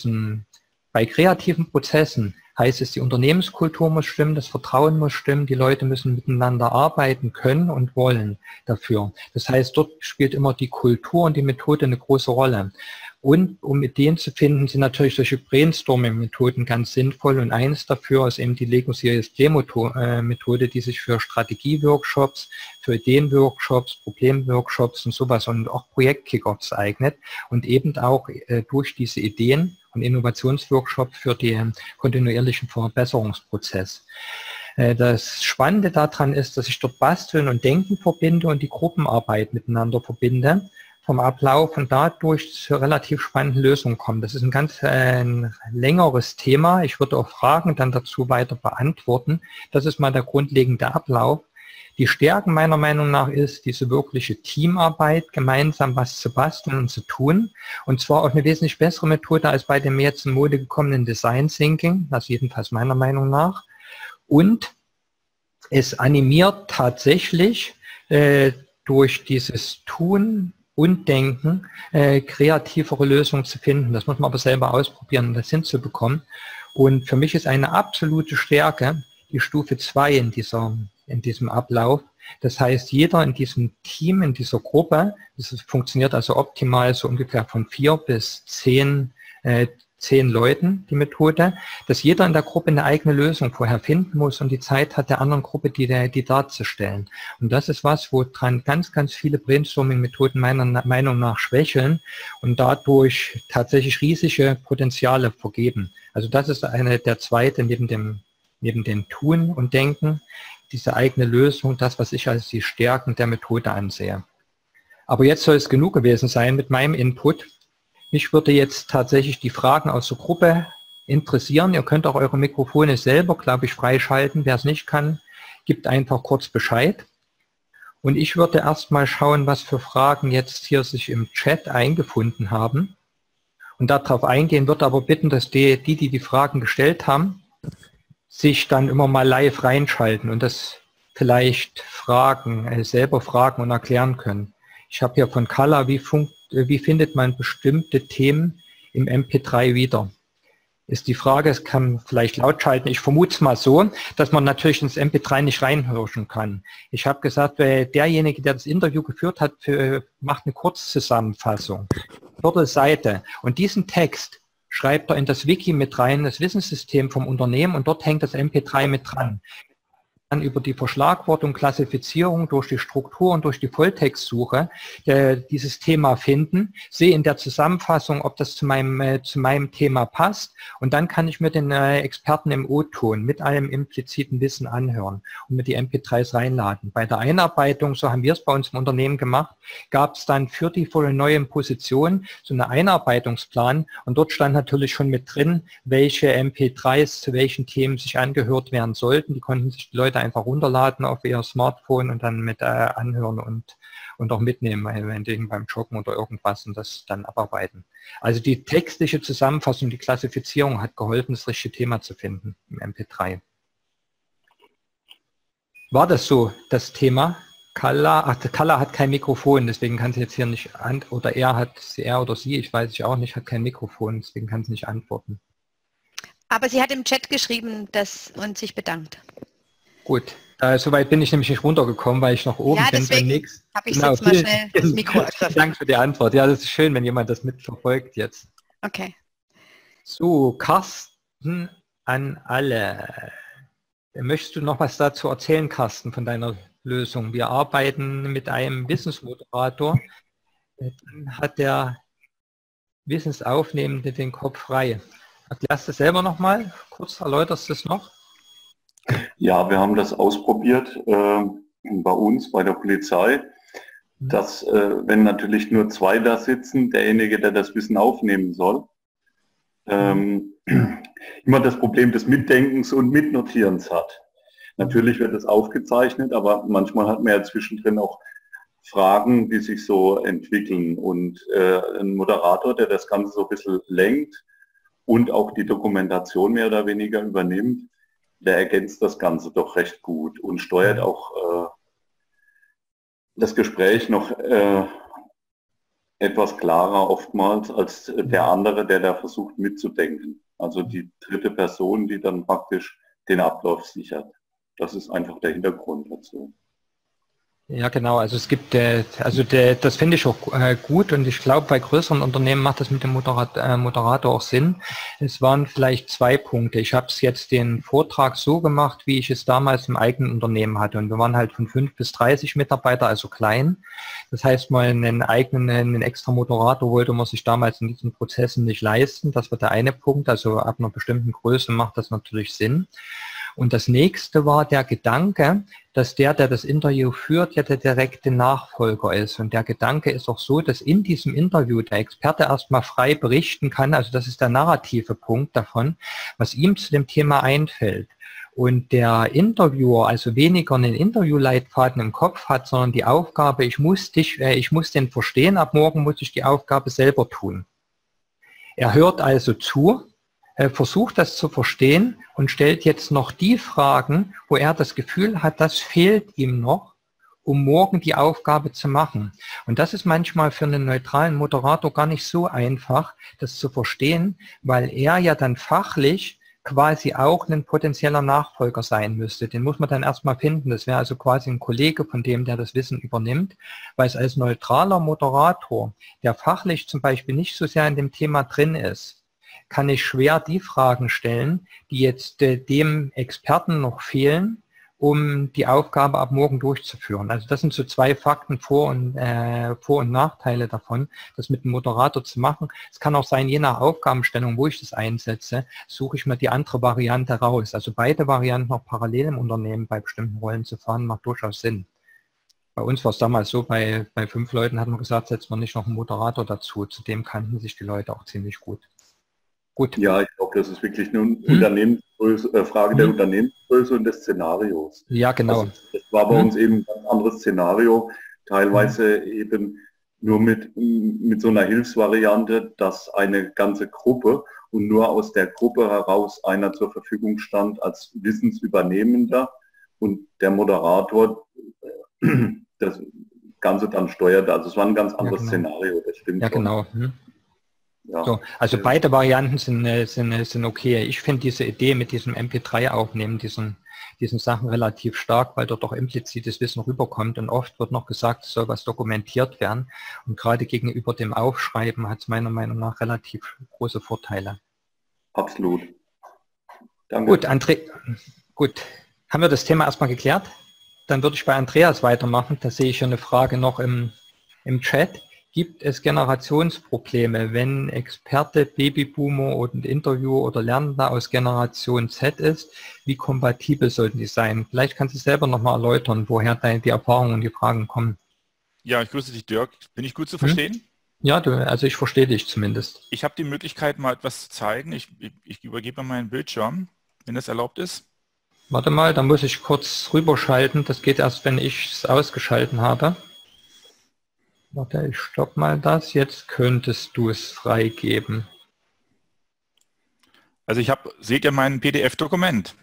Speaker 1: bei kreativen Prozessen. Heißt es, die Unternehmenskultur muss stimmen, das Vertrauen muss stimmen, die Leute müssen miteinander arbeiten können und wollen dafür. Das heißt, dort spielt immer die Kultur und die Methode eine große Rolle. Und um Ideen zu finden, sind natürlich solche Brainstorming-Methoden ganz sinnvoll. Und eines dafür ist eben die Lego Series Play-Methode, die sich für Strategie-Workshops, für Ideen-Workshops, Problem-Workshops und sowas und auch Projekt-Kickoffs eignet und eben auch durch diese Ideen und Innovationsworkshops für den kontinuierlichen Verbesserungsprozess. Das Spannende daran ist, dass ich dort Basteln und Denken verbinde und die Gruppenarbeit miteinander verbinde vom Ablauf und dadurch zu relativ spannenden Lösungen kommen. Das ist ein längeres Thema. Ich würde auch Fragen dann dazu weiter beantworten. Das ist mal der grundlegende Ablauf. Die Stärken meiner Meinung nach ist diese wirkliche Teamarbeit, gemeinsam was zu basteln und zu tun. Und zwar auf eine wesentlich bessere Methode als bei dem jetzt in Mode gekommenen Design Thinking, das jedenfalls meiner Meinung nach. Und es animiert tatsächlich durch dieses Tun und Denken kreativere Lösungen zu finden. Das muss man aber selber ausprobieren, um das hinzubekommen. Und für mich ist eine absolute Stärke die Stufe 2 in diesem Ablauf. Das heißt, jeder in diesem Team, in dieser Gruppe, das funktioniert also optimal so ungefähr von 4 bis 10 Leuten, die Methode, dass jeder in der Gruppe eine eigene Lösung vorher finden muss und die Zeit hat der anderen Gruppe, die darzustellen. Und das ist was, wo dran ganz, ganz viele Brainstorming-Methoden meiner Meinung nach schwächeln und dadurch tatsächlich riesige Potenziale vergeben. Also das ist der zweite neben dem Tun und Denken, diese eigene Lösung, das, was ich als die Stärken der Methode ansehe. Aber jetzt soll es genug gewesen sein mit meinem Input. Mich würde jetzt tatsächlich die Fragen aus der Gruppe interessieren. Ihr könnt auch eure Mikrofone selber, glaube ich, freischalten. Wer es nicht kann, gibt einfach kurz Bescheid. Und ich würde erstmal schauen, was für Fragen jetzt hier sich im Chat eingefunden haben. Und darauf eingehen, würde aber bitten, dass die Fragen gestellt haben, sich dann immer mal live reinschalten und das vielleicht selber fragen und erklären können. Ich habe hier von Carla, wie findet man bestimmte Themen im MP3 wieder? Ist die Frage, es kann vielleicht laut schalten. Ich vermute es mal so, dass man natürlich ins MP3 nicht reinhirschen kann. Ich habe gesagt, derjenige, der das Interview geführt hat, macht eine Kurzzusammenfassung. 4. Seite. Und diesen Text schreibt er in das Wiki mit rein, das Wissenssystem vom Unternehmen, und dort hängt das MP3 mit dran. Dann über die Verschlagwortung, Klassifizierung, durch die Struktur und durch die Volltextsuche dieses Thema finden, sehe in der Zusammenfassung, ob das zu meinem Thema passt, und dann kann ich mir den Experten im O-Ton mit allem impliziten Wissen anhören und mir die MP3s reinladen. Bei der Einarbeitung, so haben wir es bei uns im Unternehmen gemacht, gab es dann für die neuen Positionen so einen Einarbeitungsplan, und dort stand natürlich schon mit drin, welche MP3s zu welchen Themen sich angehört werden sollten. Die konnten sich die Leute einfach runterladen auf ihr Smartphone und dann mit anhören und auch mitnehmen, meinetwegen beim Joggen oder irgendwas, und das dann abarbeiten. Also die textliche Zusammenfassung, die Klassifizierung hat geholfen, das richtige Thema zu finden im MP3. War das so, das Thema? Kalla hat kein Mikrofon, deswegen kann sie jetzt hier nicht oder er oder sie, ich weiß ich auch nicht, hat kein Mikrofon, deswegen kann sie nicht antworten.
Speaker 2: Aber sie hat im Chat geschrieben und sich bedankt.
Speaker 1: Gut, soweit bin ich nämlich nicht runtergekommen, weil ich noch oben bin.
Speaker 2: Deswegen habe ich jetzt mal schnell das Mikro öffnen.
Speaker 1: Danke für die Antwort. Ja, das ist schön, wenn jemand das mitverfolgt jetzt.
Speaker 2: Okay.
Speaker 1: So, Carsten an alle. Möchtest du noch was dazu erzählen, Carsten, von deiner Lösung? Wir arbeiten mit einem Wissensmoderator. Dann hat der Wissensaufnehmende den Kopf frei. Erklärst du das selber nochmal? Kurz erläuterst du es noch?
Speaker 3: Ja, wir haben das ausprobiert bei uns, bei der Polizei, dass wenn natürlich nur zwei da sitzen, derjenige, der das Wissen aufnehmen soll, immer das Problem des Mitdenkens und Mitnotierens hat. Natürlich wird es aufgezeichnet, aber manchmal hat man ja zwischendrin auch Fragen, die sich so entwickeln, und ein Moderator, der das Ganze so ein bisschen lenkt und auch die Dokumentation mehr oder weniger übernimmt, der ergänzt das Ganze doch recht gut und steuert auch das Gespräch noch etwas klarer oftmals als der andere, der da versucht mitzudenken. Also die dritte Person, die dann praktisch den Ablauf sichert. Das ist einfach der Hintergrund dazu.
Speaker 1: Ja, genau. Also es gibt, das finde ich auch gut, und ich glaube, bei größeren Unternehmen macht das mit dem Moderator auch Sinn. Es waren vielleicht 2 Punkte. Ich habe es jetzt den Vortrag so gemacht, wie ich es damals im eigenen Unternehmen hatte, und wir waren halt von 5 bis 30 Mitarbeiter, also klein. Das heißt, mal einen extra Moderator wollte man sich damals in diesen Prozessen nicht leisten. Das war der eine Punkt. Also ab einer bestimmten Größe macht das natürlich Sinn. Und das nächste war der Gedanke, dass der das Interview führt, ja der direkte Nachfolger ist. Und der Gedanke ist auch so, dass in diesem Interview der Experte erstmal frei berichten kann. Also das ist der narrative Punkt davon, was ihm zu dem Thema einfällt. Und der Interviewer also weniger einen Interviewleitfaden im Kopf hat, sondern die Aufgabe, ich muss den verstehen, ab morgen muss ich die Aufgabe selber tun. Er hört also zu, versucht das zu verstehen und stellt jetzt noch die Fragen, wo er das Gefühl hat, das fehlt ihm noch, um morgen die Aufgabe zu machen. Und das ist manchmal für einen neutralen Moderator gar nicht so einfach, das zu verstehen, weil er ja dann fachlich quasi auch ein potenzieller Nachfolger sein müsste. Den muss man dann erstmal finden. Das wäre also quasi ein Kollege von dem, der das Wissen übernimmt, weil es als neutraler Moderator, der fachlich zum Beispiel nicht so sehr in dem Thema drin ist, kann ich schwer die Fragen stellen, die jetzt dem Experten noch fehlen, um die Aufgabe ab morgen durchzuführen. Also das sind so 2 Fakten, Vor- und Nachteile davon, das mit dem Moderator zu machen. Es kann auch sein, je nach Aufgabenstellung, wo ich das einsetze, suche ich mir die andere Variante raus. Also beide Varianten noch parallel im Unternehmen bei bestimmten Rollen zu fahren, macht durchaus Sinn. Bei uns war es damals so, bei 5 Leuten hat man gesagt, setzt man nicht noch einen Moderator dazu. Zudem kannten sich die Leute auch ziemlich gut. Gut.
Speaker 3: Ja, ich glaube, das ist wirklich nur eine Frage der Unternehmensgröße und des Szenarios.
Speaker 1: Ja, genau.
Speaker 3: Das war bei uns eben ein ganz anderes Szenario, teilweise eben nur mit so einer Hilfsvariante, dass eine ganze Gruppe und nur aus der Gruppe heraus einer zur Verfügung stand als Wissensübernehmender und der Moderator das Ganze dann steuerte. Also es war ein ganz anderes Szenario, das stimmt.
Speaker 1: Ja, genau.
Speaker 3: Ja.
Speaker 1: So, also beide Varianten sind okay. Ich finde diese Idee mit diesem MP3 aufnehmen, diesen diesen Sachen relativ stark, weil dort auch implizites Wissen rüberkommt und oft wird noch gesagt, es soll was dokumentiert werden. Und gerade gegenüber dem Aufschreiben hat es meiner Meinung nach relativ große Vorteile.
Speaker 3: Absolut. Danke.
Speaker 1: Gut, gut. Haben wir das Thema erstmal geklärt? Dann würde ich bei Andreas weitermachen. Da sehe ich schon eine Frage noch im Chat. Gibt es Generationsprobleme, wenn Experte, Babyboomer und Interviewer oder Lernender aus Generation Z ist? Wie kompatibel sollten die sein? Vielleicht kannst du selber nochmal erläutern, woher die Erfahrungen und die Fragen kommen.
Speaker 4: Ja, ich grüße dich, Dirk. Bin ich gut zu verstehen?
Speaker 1: Ja, also ich verstehe dich zumindest.
Speaker 4: Ich habe die Möglichkeit, mal etwas zu zeigen. Ich übergebe mal meinen Bildschirm, wenn das erlaubt ist.
Speaker 1: Warte mal, da muss ich kurz rüberschalten. Das geht erst, wenn ich es ausgeschalten habe. Warte, ich stopp mal das. Jetzt könntest du es freigeben.
Speaker 4: Also seht ihr mein PDF-Dokument?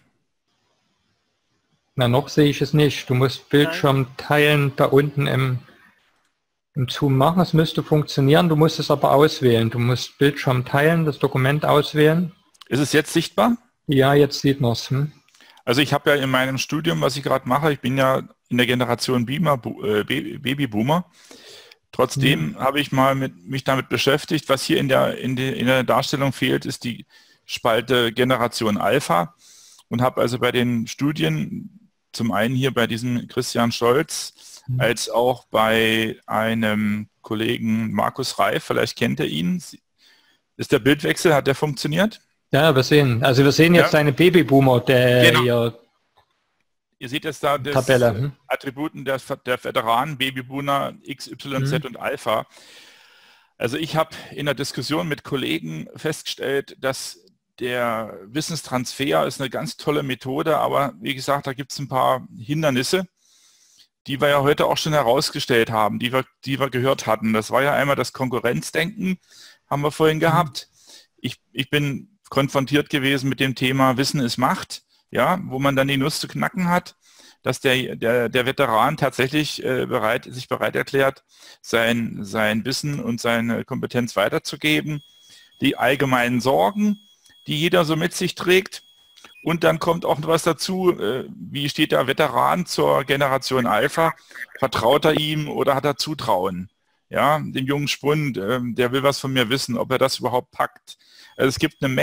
Speaker 1: Na, noch sehe ich es nicht. Du musst Bildschirm teilen da unten im Zoom machen. Es müsste funktionieren. Du musst es aber auswählen. Du musst Bildschirm teilen, das Dokument auswählen.
Speaker 4: Ist es jetzt sichtbar?
Speaker 1: Ja, jetzt sieht man es.
Speaker 4: Also ich habe ja in meinem Studium, was ich gerade mache, ich bin ja in der Generation Babyboomer. Trotzdem habe ich mal mich damit beschäftigt. Was hier in der Darstellung fehlt, ist die Spalte Generation Alpha und habe also bei den Studien, zum einen hier bei diesem Christian Scholz, als auch bei einem Kollegen Markus Reif, vielleicht kennt ihr ihn. Ist der Bildwechsel, hat der funktioniert?
Speaker 1: Ja, wir sehen jetzt seine Babyboomer,
Speaker 4: Genau. Ihr seht jetzt da das
Speaker 1: Tabelle.
Speaker 4: Attributen der Veteranen, Babyboomer, X, Y, Z und Alpha. Also ich habe in der Diskussion mit Kollegen festgestellt, dass der Wissenstransfer ist eine ganz tolle Methode, aber wie gesagt, da gibt es ein paar Hindernisse, die wir ja heute auch schon herausgestellt haben, die wir gehört hatten. Das war ja einmal das Konkurrenzdenken, haben wir vorhin gehabt. Ich bin konfrontiert gewesen mit dem Thema Wissen ist Macht. Ja, wo man dann die Nuss zu knacken hat, dass der Veteran tatsächlich sich bereit erklärt, sein Wissen und seine Kompetenz weiterzugeben, die allgemeinen Sorgen, die jeder so mit sich trägt. Und dann kommt auch was dazu, wie steht der Veteran zur Generation Alpha? Vertraut er ihm oder hat er Zutrauen? Ja, dem jungen Spund, der will was von mir wissen, ob er das überhaupt packt. Also es gibt eine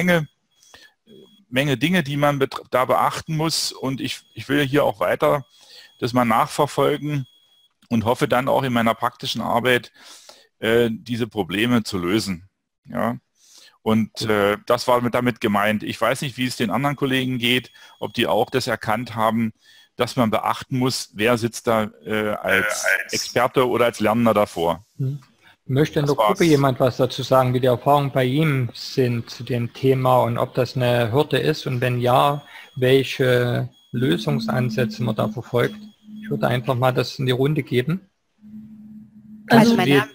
Speaker 4: Menge Dinge, die man da beachten muss, und ich will hier auch weiter das mal nachverfolgen und hoffe dann auch in meiner praktischen Arbeit diese Probleme zu lösen. Ja? Und das war damit gemeint. Ich weiß nicht, wie es den anderen Kollegen geht, ob die auch das erkannt haben, dass man beachten muss, wer sitzt da als Experte oder als Lernender davor.
Speaker 1: Möchte in der Gruppe jemand was dazu sagen, wie die Erfahrungen bei ihm sind zu dem Thema und ob das eine Hürde ist und wenn ja, welche Lösungsansätze man da verfolgt? Ich würde einfach mal das in die Runde geben.
Speaker 2: Also ja.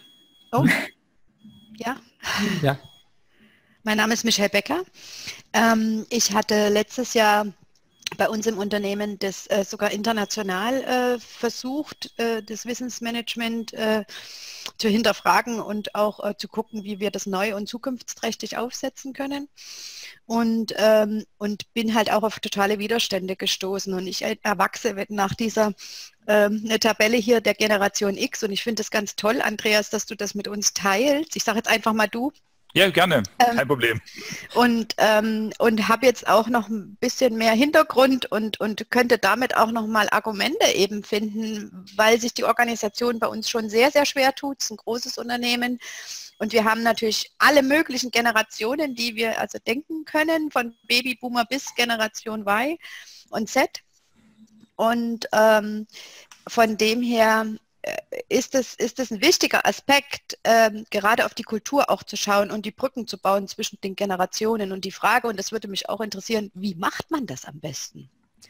Speaker 2: Mein Name ist Michelle Becker. Ich hatte letztes Jahr bei uns im Unternehmen das sogar international versucht, das Wissensmanagement zu hinterfragen und auch zu gucken, wie wir das neu und zukunftsträchtig aufsetzen können. Und bin halt auch auf totale Widerstände gestoßen. Und ich erwachse nach dieser eine Tabelle hier der Generation X. Und ich finde es ganz toll, Andreas, dass du das mit uns teilst. Ich sage jetzt einfach mal du.
Speaker 4: Ja, gerne, kein Problem.
Speaker 2: Und habe jetzt auch noch ein bisschen mehr Hintergrund und könnte damit auch noch mal Argumente eben finden, weil sich die Organisation bei uns schon sehr, sehr schwer tut. Es ist ein großes Unternehmen und wir haben natürlich alle möglichen Generationen, die wir also denken können, von Babyboomer bis Generation Y und Z. Und von dem her ist es ein wichtiger Aspekt, gerade auf die Kultur auch zu schauen und die Brücken zu bauen zwischen den Generationen. Und die Frage, und das würde mich auch interessieren, wie macht man das am besten?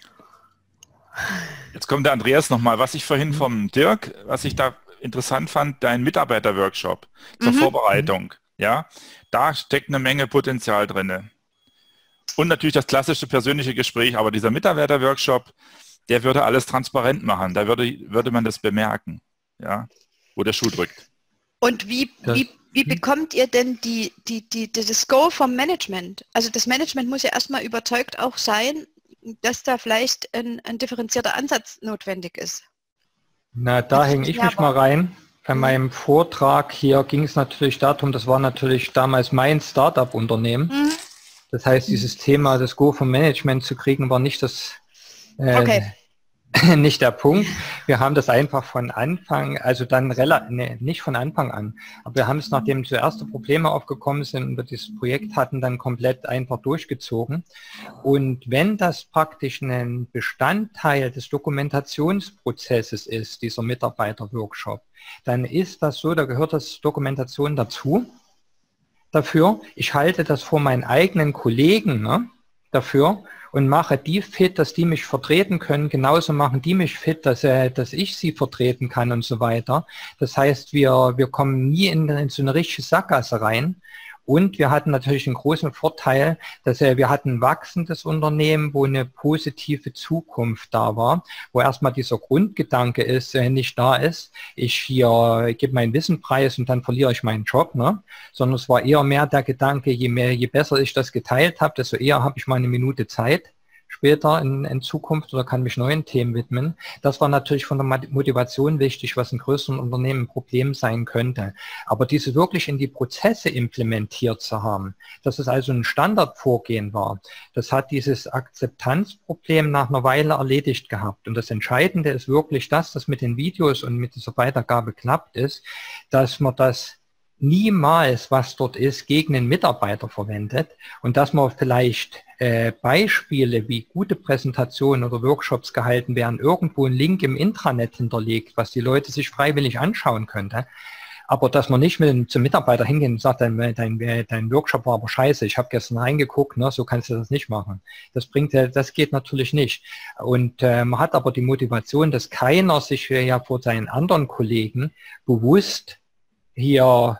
Speaker 4: Jetzt kommt der Andreas nochmal, was ich vorhin vom Dirk, was ich da interessant fand, dein Mitarbeiterworkshop zur Vorbereitung. Ja, da steckt eine Menge Potenzial drin. Und natürlich das klassische persönliche Gespräch, aber dieser Mitarbeiterworkshop, der würde alles transparent machen. Da würde man das bemerken, ja, wo der Schuh drückt.
Speaker 2: Und wie bekommt ihr denn das Go vom Management? Also das Management muss ja erstmal überzeugt auch sein, dass da vielleicht ein differenzierter Ansatz notwendig ist.
Speaker 1: Na, da hänge ich mich mal rein. Bei meinem Vortrag hier ging es natürlich darum, das war natürlich damals mein Startup-Unternehmen. Das heißt, dieses Thema, das Go vom Management zu kriegen, war nicht das nicht der Punkt. Wir haben das einfach von Anfang, also dann nicht von Anfang an, aber wir haben es, nachdem zuerst Probleme aufgekommen sind und wir dieses Projekt hatten, dann komplett einfach durchgezogen. Und wenn das praktisch ein Bestandteil des Dokumentationsprozesses ist, dieser Mitarbeiterworkshop, dann ist das so, da gehört das Dokumentation dazu. Dafür, ich halte das vor meinen eigenen Kollegen, ne, dafür, und mache die fit, dass die mich vertreten können. Genauso machen die mich fit, dass ich sie vertreten kann und so weiter. Das heißt, wir kommen nie in so eine richtige Sackgasse rein. Und wir hatten natürlich den großen Vorteil, dass wir hatten ein wachsendes Unternehmen, wo eine positive Zukunft da war, wo erstmal dieser Grundgedanke ist, nicht da ist, ich gebe mein Wissen preis und dann verliere ich meinen Job, ne? Sondern es war eher mehr der Gedanke, je besser ich das geteilt habe, desto eher habe ich mal eine Minute Zeit später in Zukunft oder kann mich neuen Themen widmen. Das war natürlich von der Motivation wichtig, was in größeren Unternehmen ein Problem sein könnte. Aber diese wirklich in die Prozesse implementiert zu haben, dass es also ein Standardvorgehen war, das hat dieses Akzeptanzproblem nach einer Weile erledigt gehabt. Und das Entscheidende ist wirklich das mit den Videos und mit dieser Weitergabe klappt ist, dass man das niemals, was dort ist, gegen den Mitarbeiter verwendet und dass man vielleicht Beispiele, wie gute Präsentationen oder Workshops gehalten werden, irgendwo einen Link im Intranet hinterlegt, was die Leute sich freiwillig anschauen könnte. Aber dass man nicht zum Mitarbeiter hingehen und sagt, dein Workshop war aber scheiße, ich habe gestern reingeguckt, ne, so kannst du das nicht machen. Das geht natürlich nicht. Und man hat aber die Motivation, dass keiner sich ja vor seinen anderen Kollegen bewusst hier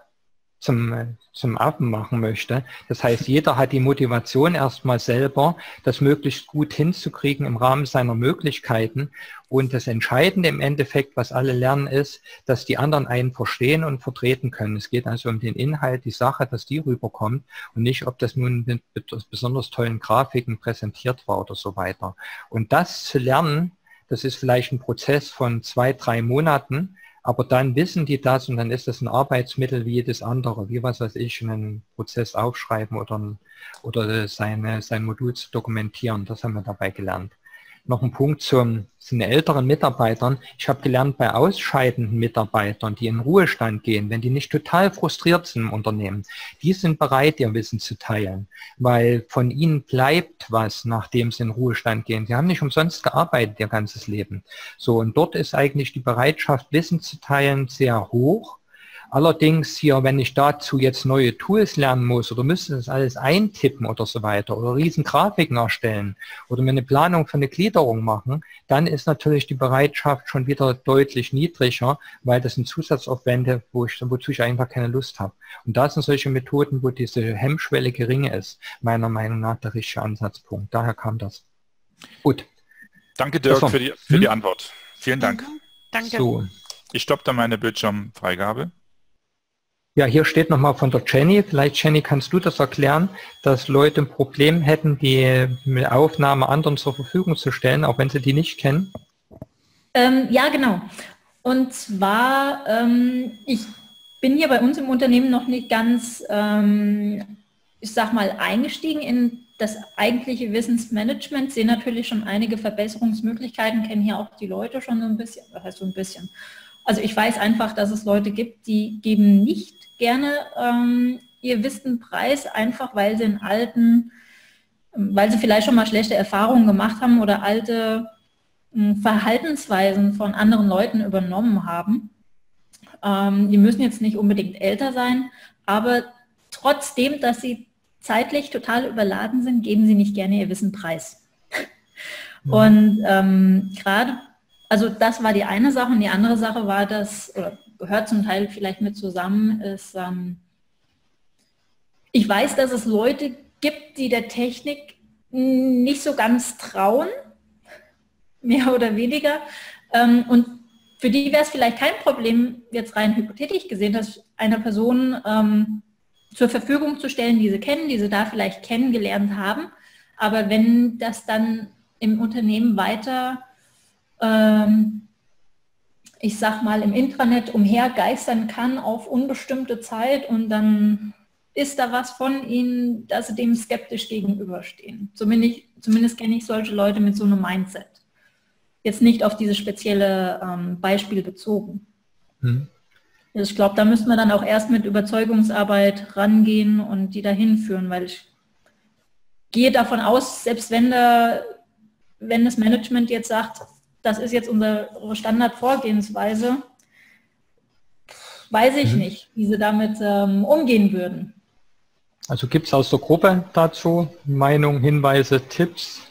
Speaker 1: zum Affen machen möchte. Das heißt, jeder hat die Motivation erstmal selber, das möglichst gut hinzukriegen im Rahmen seiner Möglichkeiten. Und das Entscheidende im Endeffekt, was alle lernen, ist, dass die anderen einen verstehen und vertreten können. Es geht also um den Inhalt, die Sache, dass die rüberkommt und nicht, ob das nun mit besonders tollen Grafiken präsentiert war oder so weiter. Und das zu lernen, das ist vielleicht ein Prozess von 2-3 Monaten, aber dann wissen die das und dann ist das ein Arbeitsmittel wie jedes andere, wie was weiß ich, einen Prozess aufschreiben oder sein Modul zu dokumentieren. Das haben wir dabei gelernt. Noch ein Punkt zu den älteren Mitarbeitern. Ich habe gelernt, bei ausscheidenden Mitarbeitern, die in den Ruhestand gehen, wenn die nicht total frustriert sind im Unternehmen, die sind bereit, ihr Wissen zu teilen, weil von ihnen bleibt was, nachdem sie in den Ruhestand gehen. Sie haben nicht umsonst gearbeitet ihr ganzes Leben. So, und dort ist eigentlich die Bereitschaft, Wissen zu teilen, sehr hoch. Allerdings hier, wenn ich dazu jetzt neue Tools lernen muss oder müsste das alles eintippen oder so weiter oder riesen Grafiken erstellen oder mir eine Planung für eine Gliederung machen, dann ist natürlich die Bereitschaft schon wieder deutlich niedriger, weil das sind Zusatzaufwände, wozu ich einfach keine Lust habe. Und da sind solche Methoden, wo diese Hemmschwelle gering ist, meiner Meinung nach der richtige Ansatzpunkt. Daher kam das. Gut.
Speaker 4: Danke, Dirk, für die Antwort. Vielen Dank.
Speaker 2: Danke.
Speaker 1: So.
Speaker 4: Ich stoppe da meine Bildschirmfreigabe.
Speaker 1: Ja, hier steht nochmal von der Jenny. Vielleicht, Jenny, kannst du das erklären, dass Leute ein Problem hätten, die Aufnahme anderen zur Verfügung zu stellen, auch wenn sie die nicht kennen?
Speaker 5: Ja, genau. Und zwar, ich bin hier bei uns im Unternehmen noch nicht ganz, ich sag mal, eingestiegen in das eigentliche Wissensmanagement, sehe natürlich schon einige Verbesserungsmöglichkeiten, kenne hier auch die Leute schon so ein bisschen, was heißt so ein bisschen. Also ich weiß einfach, dass es Leute gibt, die geben nicht gerne ihr Wissen preis, einfach weil sie weil sie vielleicht schon mal schlechte Erfahrungen gemacht haben oder alte Verhaltensweisen von anderen Leuten übernommen haben. Die müssen jetzt nicht unbedingt älter sein, aber trotzdem, dass sie zeitlich total überladen sind, geben sie nicht gerne ihr Wissen preis. Und gerade, also das war die eine Sache und die andere Sache war das, oder gehört zum Teil vielleicht mit zusammen, ist, ich weiß, dass es Leute gibt, die der Technik nicht so ganz trauen, mehr oder weniger, und für die wäre es vielleicht kein Problem, jetzt rein hypothetisch gesehen, dass einer Person zur Verfügung zu stellen, die sie kennen, die sie da vielleicht kennengelernt haben, aber wenn das dann im Unternehmen weiter, ich sag mal, im Intranet umhergeistern kann auf unbestimmte Zeit und dann ist da was von Ihnen, dass Sie dem skeptisch gegenüberstehen. Zumindest kenne ich solche Leute mit so einem Mindset. Jetzt nicht auf dieses spezielle Beispiel bezogen. Also ich glaube, da müssen wir dann auch erst mit Überzeugungsarbeit rangehen und die dahin führen, weil ich gehe davon aus, selbst wenn das Management jetzt sagt, das ist jetzt unsere Standardvorgehensweise, weiß ich nicht, wie sie damit umgehen würden.
Speaker 1: Also gibt es aus der Gruppe dazu Meinungen, Hinweise, Tipps?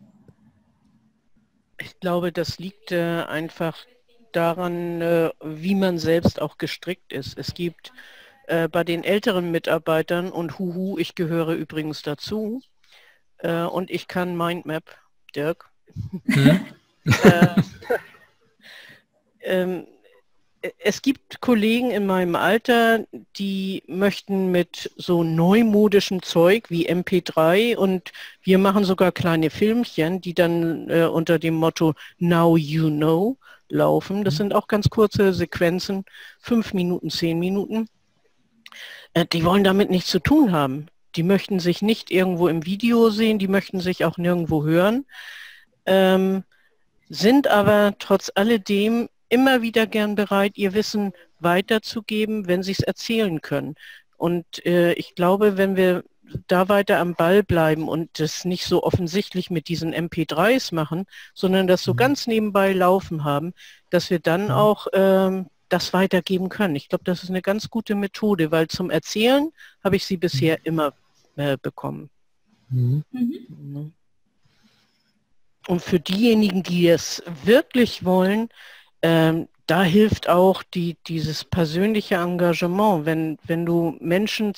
Speaker 6: Ich glaube, das liegt einfach daran, wie man selbst auch gestrickt ist. Es gibt bei den älteren Mitarbeitern, und huhu, ich gehöre übrigens dazu, und ich kann Mindmap, Dirk. Es gibt Kollegen in meinem Alter, die möchten mit so neumodischem Zeug wie MP3, und wir machen sogar kleine Filmchen, die dann unter dem Motto Now You Know laufen. Das sind auch ganz kurze Sequenzen, 5 Minuten, 10 Minuten. Die wollen damit nichts zu tun haben. Die möchten sich nicht irgendwo im Video sehen, die möchten sich auch nirgendwo hören. Sind aber trotz alledem immer wieder gern bereit, ihr Wissen weiterzugeben, wenn sie es erzählen können. Und ich glaube, wenn wir da weiter am Ball bleiben und das nicht so offensichtlich mit diesen MP3s machen, sondern das so ganz nebenbei laufen haben, dass wir dann auch das weitergeben können. Ich glaube, das ist eine ganz gute Methode, weil zum Erzählen habe ich sie bisher immer bekommen. Und für diejenigen, die es wirklich wollen, da hilft auch dieses persönliche Engagement. Wenn du Menschen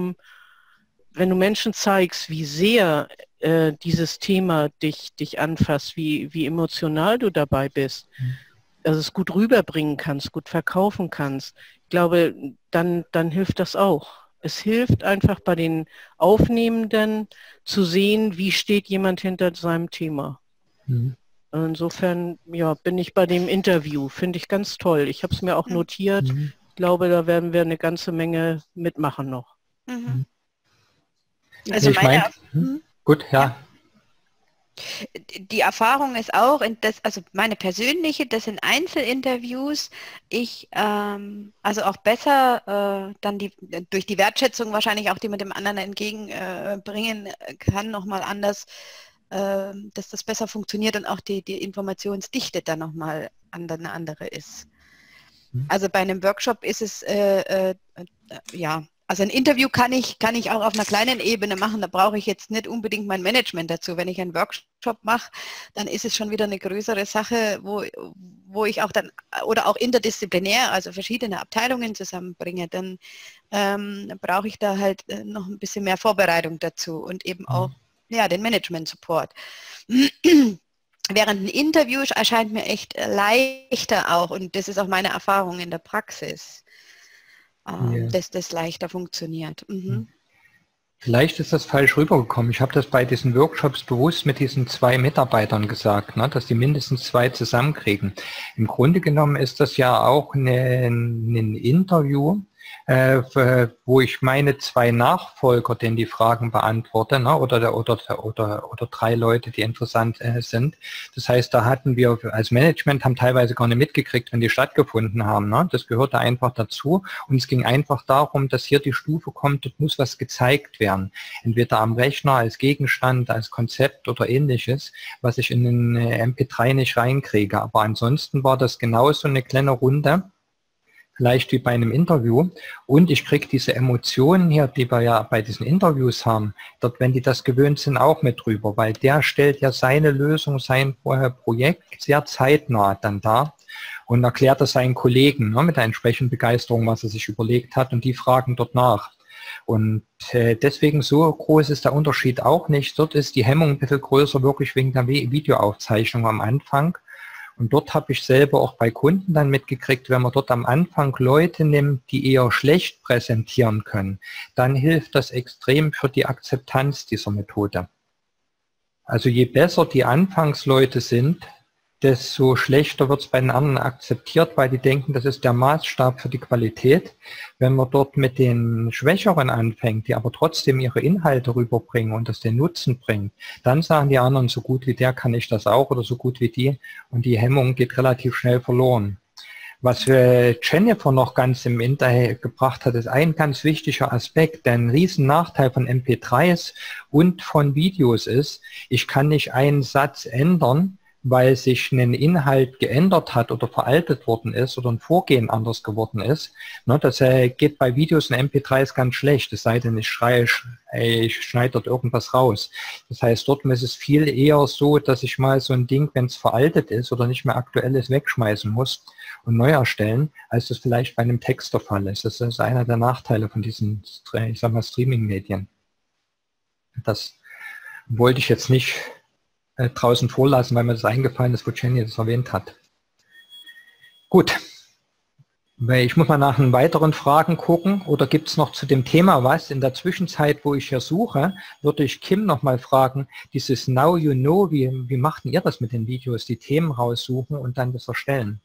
Speaker 6: zeigst, wie sehr dieses Thema dich anfasst, wie emotional du dabei bist, dass es gut rüberbringen kannst, gut verkaufen kannst, ich glaube, dann hilft das auch. Es hilft einfach bei den Aufnehmenden zu sehen, wie steht jemand hinter seinem Thema. Insofern bin ich bei dem Interview, finde ich ganz toll. Ich habe es mir auch notiert. Ich glaube, da werden wir eine ganze Menge mitmachen noch.
Speaker 2: Also
Speaker 1: gut, ja.
Speaker 2: Die Erfahrung ist auch, also meine persönliche, das sind Einzelinterviews, also auch besser dann durch die Wertschätzung wahrscheinlich auch, die man dem anderen entgegenbringen kann, nochmal anders, dass das besser funktioniert und auch die Informationsdichte dann nochmal eine andere ist. Also bei einem Workshop ist es, also ein Interview kann ich auch auf einer kleinen Ebene machen, da brauche ich jetzt nicht unbedingt mein Management dazu. Wenn ich einen Workshop mache, dann ist es schon wieder eine größere Sache, wo ich auch dann, oder auch interdisziplinär, also verschiedene Abteilungen zusammenbringe, dann brauche ich da halt noch ein bisschen mehr Vorbereitung dazu und eben auch den Management-Support. Während ein Interview erscheint mir echt leichter auch, und das ist auch meine Erfahrung in der Praxis, dass das leichter funktioniert.
Speaker 1: Vielleicht ist das falsch rübergekommen. Ich habe das bei diesen Workshops bewusst mit diesen 2 Mitarbeitern gesagt, ne, dass die mindestens 2 zusammenkriegen. Im Grunde genommen ist das ja auch ein Interview, wo ich meine 2 Nachfolger, denen die Fragen beantworte, ne, oder 3 Leute, die interessant sind. Das heißt, da hatten wir als Management haben teilweise gar nicht mitgekriegt, wenn die stattgefunden haben. Ne? Das gehörte einfach dazu. Und es ging einfach darum, dass hier die Stufe kommt, dort muss was gezeigt werden. Entweder am Rechner als Gegenstand, als Konzept oder ähnliches, was ich in den MP3 nicht reinkriege. Aber ansonsten war das genauso eine kleine Runde, vielleicht wie bei einem Interview, und ich kriege diese Emotionen hier, die wir ja bei diesen Interviews haben, dort, wenn die das gewöhnt sind, auch mit drüber, weil der stellt ja seine Lösung, sein Projekt sehr zeitnah dann dar und erklärt das seinen Kollegen, ne, mit der entsprechenden Begeisterung, was er sich überlegt hat, und die fragen dort nach. Und deswegen so groß ist der Unterschied auch nicht. Dort ist die Hemmung ein bisschen größer, wirklich wegen der Videoaufzeichnung am Anfang. Und dort habe ich selber auch bei Kunden dann mitgekriegt, wenn man dort am Anfang Leute nimmt, die eher schlecht präsentieren können, dann hilft das extrem für die Akzeptanz dieser Methode. Also je besser die Anfangsleute sind, desto schlechter wird es bei den anderen akzeptiert, weil die denken, das ist der Maßstab für die Qualität. Wenn man dort mit den Schwächeren anfängt, die aber trotzdem ihre Inhalte rüberbringen und das den Nutzen bringt, dann sagen die anderen, so gut wie der kann ich das auch oder so gut wie die, und die Hemmung geht relativ schnell verloren. Was Jennifer noch ganz im Internet gebracht hat, ist ein ganz wichtiger Aspekt, der ein riesen Nachteil von MP3s und von Videos ist, ich kann nicht einen Satz ändern, weil sich ein Inhalt geändert hat oder veraltet worden ist oder ein Vorgehen anders geworden ist. Das geht bei Videos und MP3s ganz schlecht, es sei denn, ich schneide dort irgendwas raus. Das heißt, dort ist es viel eher so, dass ich mal so ein Ding, wenn es veraltet ist oder nicht mehr aktuell ist, wegschmeißen muss und neu erstellen, als das vielleicht bei einem Text der Fall ist. Das ist einer der Nachteile von diesen, ich sag mal, Streaming-Medien. Das wollte ich jetzt nicht draußen vorlassen, weil mir das eingefallen ist, wo Jenny das erwähnt hat. Gut, ich muss mal nach den weiteren Fragen gucken, oder gibt es noch zu dem Thema was? In der Zwischenzeit, wo ich hier suche, würde ich Kim noch mal fragen, dieses Now You Know, wie macht ihr das mit den Videos, die Themen raussuchen und dann das erstellen?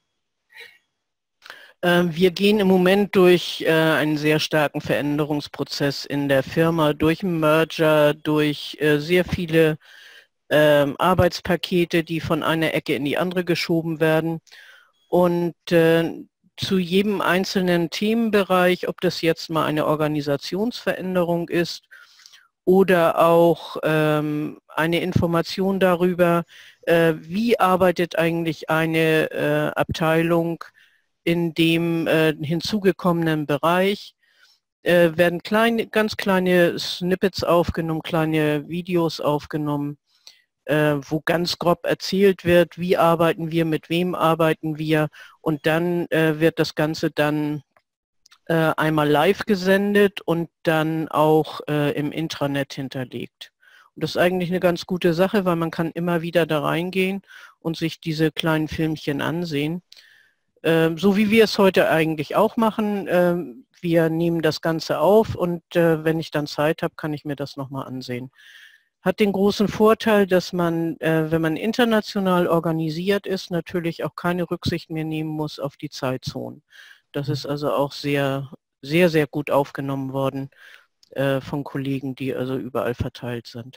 Speaker 6: Wir gehen im Moment durch einen sehr starken Veränderungsprozess in der Firma, durch einen Merger, durch sehr viele Arbeitspakete, die von einer Ecke in die andere geschoben werden. Und zu jedem einzelnen Themenbereich, ob das jetzt mal eine Organisationsveränderung ist oder auch eine Information darüber, wie arbeitet eigentlich eine Abteilung in dem hinzugekommenen Bereich, werden ganz kleine Snippets aufgenommen, kleine Videos aufgenommen, wo ganz grob erzählt wird, wie arbeiten wir, mit wem arbeiten wir, und dann wird das Ganze dann einmal live gesendet und dann auch im Intranet hinterlegt. Und das ist eigentlich eine ganz gute Sache, weil man kann immer wieder da reingehen und sich diese kleinen Filmchen ansehen. So wie wir es heute eigentlich auch machen. Wir nehmen das Ganze auf und wenn ich dann Zeit habe, kann ich mir das nochmal ansehen. Hat den großen Vorteil, dass man, wenn man international organisiert ist, natürlich auch keine Rücksicht mehr nehmen muss auf die Zeitzonen. Das ist also auch sehr, sehr, sehr gut aufgenommen worden von Kollegen, die also überall verteilt sind.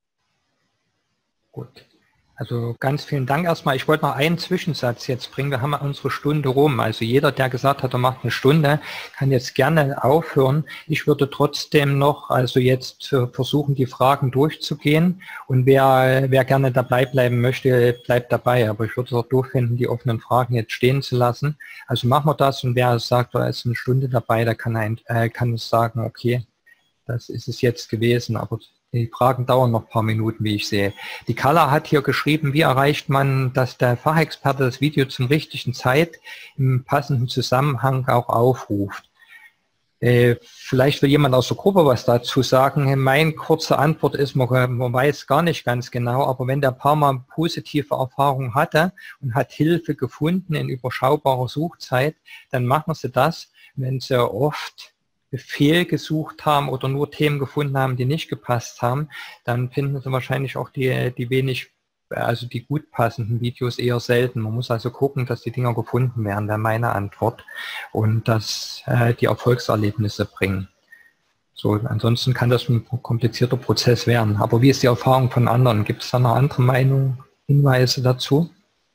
Speaker 1: Gut. Also ganz vielen Dank erstmal. Ich wollte noch einen Zwischensatz jetzt bringen. Wir haben unsere Stunde rum. Also jeder, der gesagt hat, er macht eine Stunde, kann jetzt gerne aufhören. Ich würde trotzdem noch, also jetzt versuchen, die Fragen durchzugehen. Und wer gerne dabei bleiben möchte, bleibt dabei. Aber ich würde es auch doof finden, die offenen Fragen jetzt stehen zu lassen. Also machen wir das. Und wer sagt, er ist eine Stunde dabei, der kann es sagen, okay, das ist es jetzt gewesen. Aber die Fragen dauern noch ein paar Minuten, wie ich sehe. Die Carla hat hier geschrieben, wie erreicht man, dass der Fachexperte das Video zum richtigen Zeit im passenden Zusammenhang auch aufruft. Vielleicht will jemand aus der Gruppe was dazu sagen. Meine kurze Antwort ist, man weiß gar nicht ganz genau, aber wenn der ein paar Mal positive Erfahrungen hatte und hat Hilfe gefunden in überschaubarer Suchzeit, dann machen sie das, wenn sie oft Befehl gesucht haben oder nur Themen gefunden haben, die nicht gepasst haben, dann finden Sie wahrscheinlich auch die gut passenden Videos eher selten. Man muss also gucken, dass die Dinger gefunden werden, wäre meine Antwort, und dass die Erfolgserlebnisse bringen. So, ansonsten kann das ein komplizierter Prozess werden. Aber wie ist die Erfahrung von anderen? Gibt es da noch andere Meinungen, Hinweise dazu?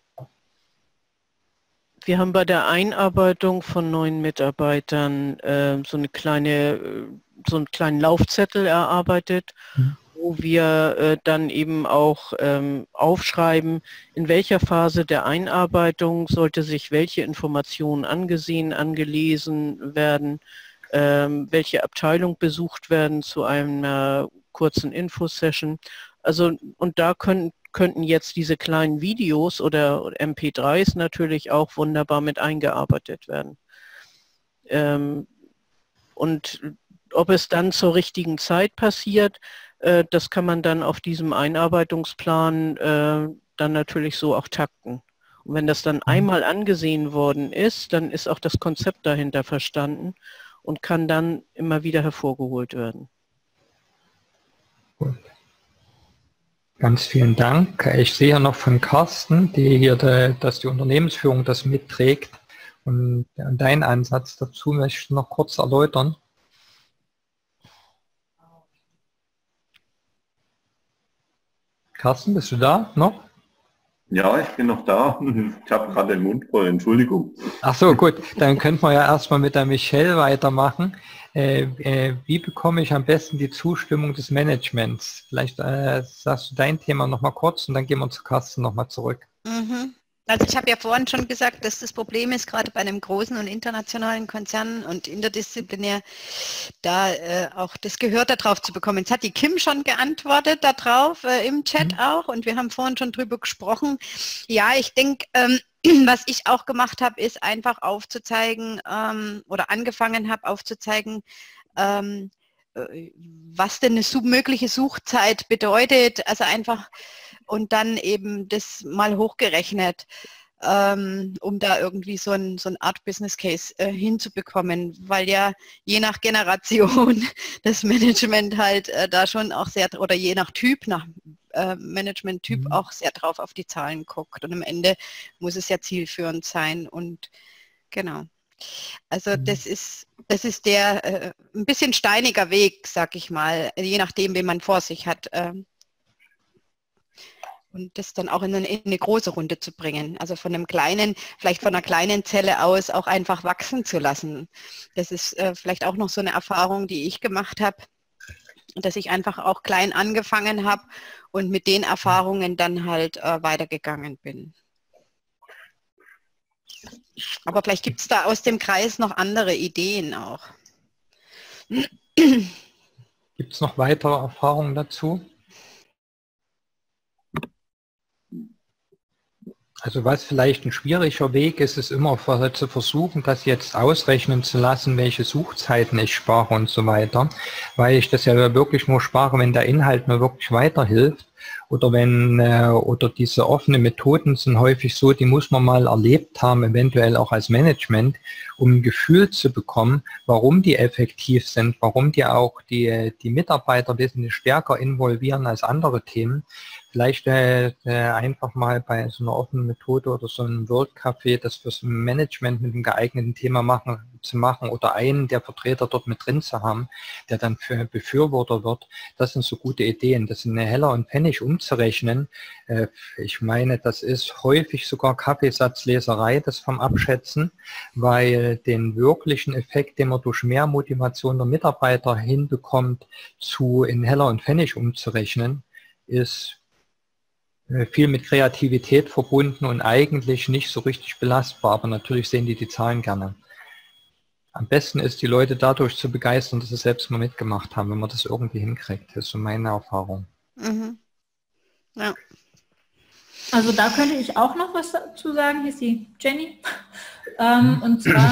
Speaker 6: Wir haben bei der Einarbeitung von neuen Mitarbeitern so einen kleinen Laufzettel erarbeitet, wo wir dann eben auch aufschreiben, in welcher Phase der Einarbeitung sollte sich welche Informationen angesehen, angelesen werden, welche Abteilung besucht werden zu einer kurzen Infosession. Also, und da könnten jetzt diese kleinen Videos oder MP3s natürlich auch wunderbar mit eingearbeitet werden. Und ob es dann zur richtigen Zeit passiert, das kann man dann auf diesem Einarbeitungsplan dann natürlich so auch takten. Und wenn das dann einmal angesehen worden ist, dann ist auch das Konzept dahinter verstanden und kann dann immer wieder hervorgeholt werden.
Speaker 1: Gut. Ganz vielen Dank. Ich sehe ja noch von Carsten, dass die Unternehmensführung das mitträgt. Und deinen Ansatz dazu möchte ich noch kurz erläutern. Carsten, bist du da noch?
Speaker 3: Ja, ich bin noch da. Ich habe gerade den Mund voll, Entschuldigung.
Speaker 1: Ach so, gut. Dann könnten wir ja erstmal mit der Michelle weitermachen. Wie bekomme ich am besten die Zustimmung des Managements? Vielleicht sagst du dein Thema nochmal kurz und dann gehen wir zu Carsten nochmal zurück.
Speaker 2: Mhm. Also ich habe ja vorhin schon gesagt, dass das Problem ist, gerade bei einem großen und internationalen Konzern und interdisziplinär, da auch das Gehör darauf zu bekommen. Jetzt hat die Kim schon geantwortet darauf im Chat auch und wir haben vorhin schon drüber gesprochen. Ja, ich denke, was ich auch gemacht habe, ist einfach aufzuzeigen oder angefangen habe aufzuzeigen, was denn eine mögliche Suchzeit bedeutet. Also einfach und dann eben das mal hochgerechnet, um da irgendwie so eine Art Business Case hinzubekommen, weil ja je nach Generation das Management halt da schon auch sehr, oder je nach Typ, nach Management-Typ auch sehr drauf auf die Zahlen guckt und am Ende muss es ja zielführend sein und genau. Also das ist der ein bisschen steiniger Weg, sag ich mal, je nachdem, wen man vor sich hat. Und das dann auch in eine große Runde zu bringen. Also von einem kleinen, vielleicht von einer kleinen Zelle aus auch einfach wachsen zu lassen. Das ist vielleicht auch noch so eine Erfahrung, die ich gemacht habe, dass ich einfach auch klein angefangen habe und mit den Erfahrungen dann halt weitergegangen bin. Aber vielleicht gibt es da aus dem Kreis noch andere Ideen auch.
Speaker 1: Gibt es noch weitere Erfahrungen dazu? Also was vielleicht ein schwieriger Weg ist, ist immer zu versuchen, das jetzt ausrechnen zu lassen, welche Suchzeiten ich spare und so weiter, weil ich das ja wirklich nur spare, wenn der Inhalt mir wirklich weiterhilft oder oder diese offenen Methoden sind häufig so, die muss man mal erlebt haben, eventuell auch als Management, um ein Gefühl zu bekommen, warum die effektiv sind, warum die auch die Mitarbeiter wesentlich stärker involvieren als andere Themen. Vielleicht einfach mal bei so einer offenen Methode oder so einem World Café das fürs Management mit einem geeigneten Thema zu machen oder einen der Vertreter dort mit drin zu haben, der dann für Befürworter wird. Das sind so gute Ideen. Das in Heller und Pfennig umzurechnen. Ich meine, das ist häufig sogar Kaffeesatzleserei, das vom Abschätzen, weil den wirklichen Effekt, den man durch mehr Motivation der Mitarbeiter hinbekommt, in Heller und Pfennig umzurechnen, ist viel mit Kreativität verbunden und eigentlich nicht so richtig belastbar, aber natürlich sehen die Zahlen gerne. Am besten ist, die Leute dadurch zu begeistern, dass sie selbst mal mitgemacht haben, wenn man das irgendwie hinkriegt. Das ist so meine Erfahrung.
Speaker 2: Mhm. Ja.
Speaker 5: Also da könnte ich auch noch was dazu sagen, hier ist die Jenny. Und zwar,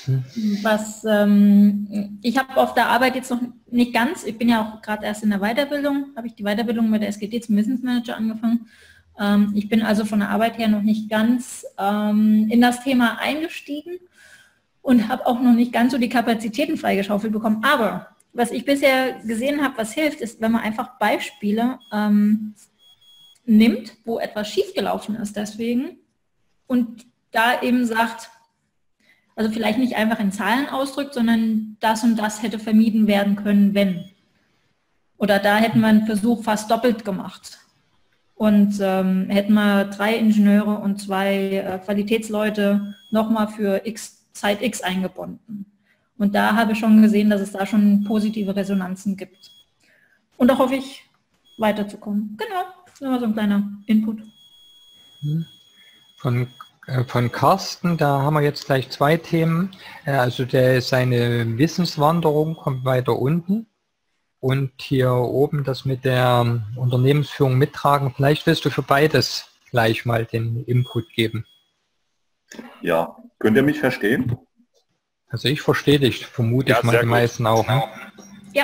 Speaker 5: ich habe auf der Arbeit jetzt noch nicht ganz, ich bin ja auch gerade erst in der Weiterbildung, habe ich die Weiterbildung mit der SGD zum Business Manager angefangen. Ich bin also von der Arbeit her noch nicht ganz in das Thema eingestiegen und habe auch noch nicht ganz so die Kapazitäten freigeschaufelt bekommen. Aber was ich bisher gesehen habe, was hilft, ist, wenn man einfach Beispiele nimmt, wo etwas schiefgelaufen ist deswegen und da eben sagt, also vielleicht nicht einfach in Zahlen ausdrückt, sondern das und das hätte vermieden werden können, wenn. Oder da hätten wir einen Versuch fast doppelt gemacht. Und hätten wir 3 Ingenieure und 2 Qualitätsleute nochmal für Zeit X eingebunden. Und da habe ich schon gesehen, dass es da schon positive Resonanzen gibt. Und da hoffe ich, weiterzukommen. Genau, das war so ein kleiner Input.
Speaker 1: Von Carsten, da haben wir jetzt gleich 2 Themen. Also seine Wissenswanderung kommt weiter unten und hier oben das mit der Unternehmensführung mittragen. Vielleicht willst du für beides gleich mal den Input geben.
Speaker 3: Ja, könnt ihr mich verstehen?
Speaker 1: Also ich verstehe dich, vermute ich mal die meisten auch. Ne?
Speaker 5: Ja.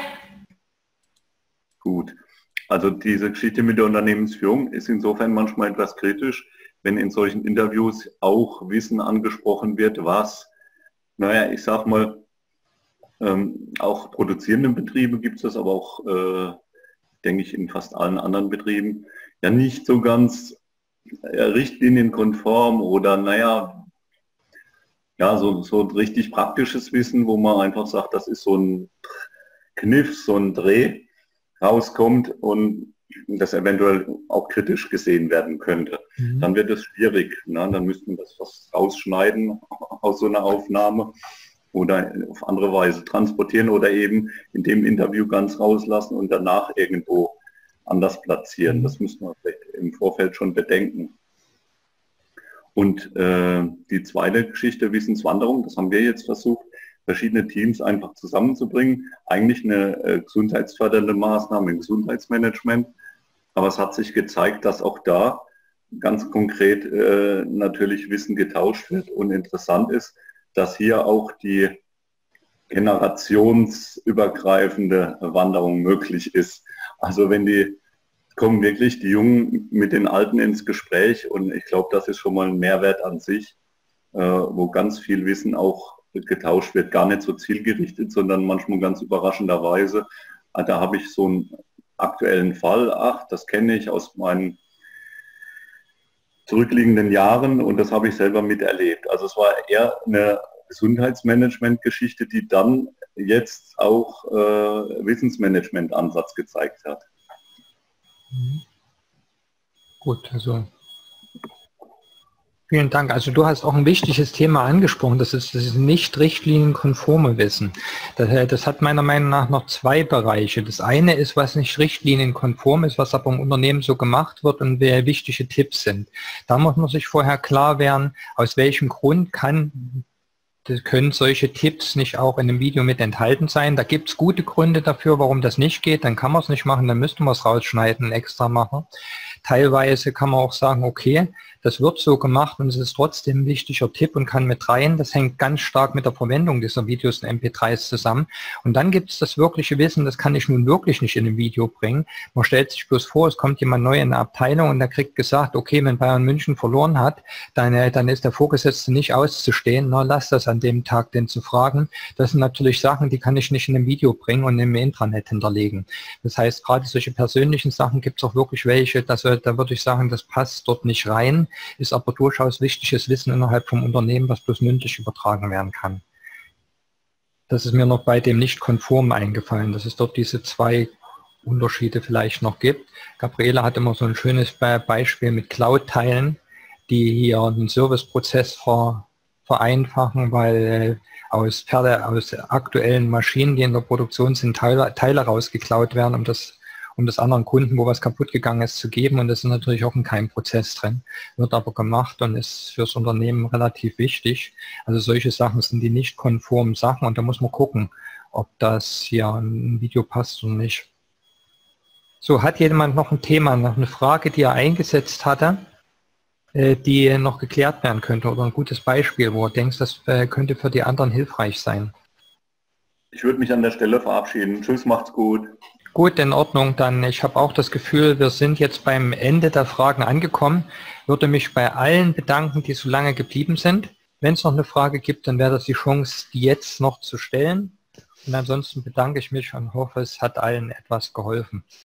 Speaker 3: Gut. Also diese Geschichte mit der Unternehmensführung ist insofern manchmal etwas kritisch, wenn in solchen Interviews auch Wissen angesprochen wird, was, naja, ich sag mal, auch produzierenden Betrieben gibt es das, aber auch, denke ich, in fast allen anderen Betrieben ja nicht so ganz richtlinienkonform oder naja, ja, so richtig praktisches Wissen, wo man einfach sagt, das ist so ein Kniff, so ein Dreh rauskommt und das eventuell auch kritisch gesehen werden könnte. Dann wird es schwierig. Ne? Dann müssten wir das was rausschneiden aus so einer Aufnahme oder auf andere Weise transportieren oder eben in dem Interview ganz rauslassen und danach irgendwo anders platzieren. Das müssen wir vielleicht im Vorfeld schon bedenken. Und die zweite Geschichte, Wissenswanderung, das haben wir jetzt versucht, verschiedene Teams einfach zusammenzubringen. Eigentlich eine gesundheitsfördernde Maßnahme im Gesundheitsmanagement. Aber es hat sich gezeigt, dass auch da ganz konkret natürlich Wissen getauscht wird und interessant ist, dass hier auch die generationsübergreifende Wanderung möglich ist. Also wenn die kommen wirklich die Jungen mit den Alten ins Gespräch und ich glaube, das ist schon mal ein Mehrwert an sich, wo ganz viel Wissen auch getauscht wird, gar nicht so zielgerichtet, sondern manchmal ganz überraschenderweise. Da habe ich so einen aktuellen Fall, das kenne ich aus meinen zurückliegenden Jahren und das habe ich selber miterlebt. Also es war eher eine Gesundheitsmanagement-Geschichte, die dann jetzt auch Wissensmanagement-Ansatz gezeigt hat.
Speaker 1: Gut, also vielen Dank. Also du hast auch ein wichtiges Thema angesprochen, das ist nicht richtlinienkonforme Wissen. Das hat meiner Meinung nach noch zwei Bereiche. Das eine ist, was nicht richtlinienkonform ist, was aber im Unternehmen so gemacht wird und wer wichtige Tipps sind. Da muss man sich vorher klar werden, aus welchem Grund können solche Tipps nicht auch in einem Video mit enthalten sein. Da gibt es gute Gründe dafür, warum das nicht geht. Dann kann man es nicht machen, dann müsste man es rausschneiden und extra machen. Teilweise kann man auch sagen, okay, das wird so gemacht und es ist trotzdem ein wichtiger Tipp und kann mit rein. Das hängt ganz stark mit der Verwendung dieser Videos und MP3s zusammen. Und dann gibt es das wirkliche Wissen, das kann ich nun wirklich nicht in ein Video bringen. Man stellt sich bloß vor, es kommt jemand neu in eine Abteilung und der kriegt gesagt, okay, wenn Bayern München verloren hat, dann ist der Vorgesetzte nicht auszustehen. Na, lass das an dem Tag denn zu fragen. Das sind natürlich Sachen, die kann ich nicht in einem Video bringen und im Intranet hinterlegen. Das heißt, gerade solche persönlichen Sachen gibt es auch wirklich welche, da würde ich sagen, das passt dort nicht rein, ist aber durchaus wichtiges Wissen innerhalb vom Unternehmen, was bloß mündlich übertragen werden kann. Das ist mir noch bei dem Nicht-Konform eingefallen, dass es dort diese zwei Unterschiede vielleicht noch gibt. Gabriele hat immer so ein schönes Beispiel mit Cloud-Teilen, die hier den Serviceprozess vereinfachen, weil aus aktuellen Maschinen, die in der Produktion sind, Teile rausgeklaut werden, um das anderen Kunden, wo was kaputt gegangen ist, zu geben. Und das ist natürlich auch in keinem Prozess drin. Wird aber gemacht und ist fürs Unternehmen relativ wichtig. Also solche Sachen sind die nicht konformen Sachen und da muss man gucken, ob das hier in ein Video passt oder nicht. So, hat jemand noch ein Thema, noch eine Frage, die er eingesetzt hatte, die noch geklärt werden könnte oder ein gutes Beispiel, wo er denkt, das könnte für die anderen hilfreich sein?
Speaker 3: Ich würde mich an der Stelle verabschieden. Tschüss, macht's gut.
Speaker 1: Gut, in Ordnung. Dann, ich habe auch das Gefühl, wir sind jetzt beim Ende der Fragen angekommen. Würde mich bei allen bedanken, die so lange geblieben sind. Wenn es noch eine Frage gibt, dann wäre das die Chance, die jetzt noch zu stellen. Und ansonsten bedanke ich mich und hoffe, es hat allen etwas geholfen.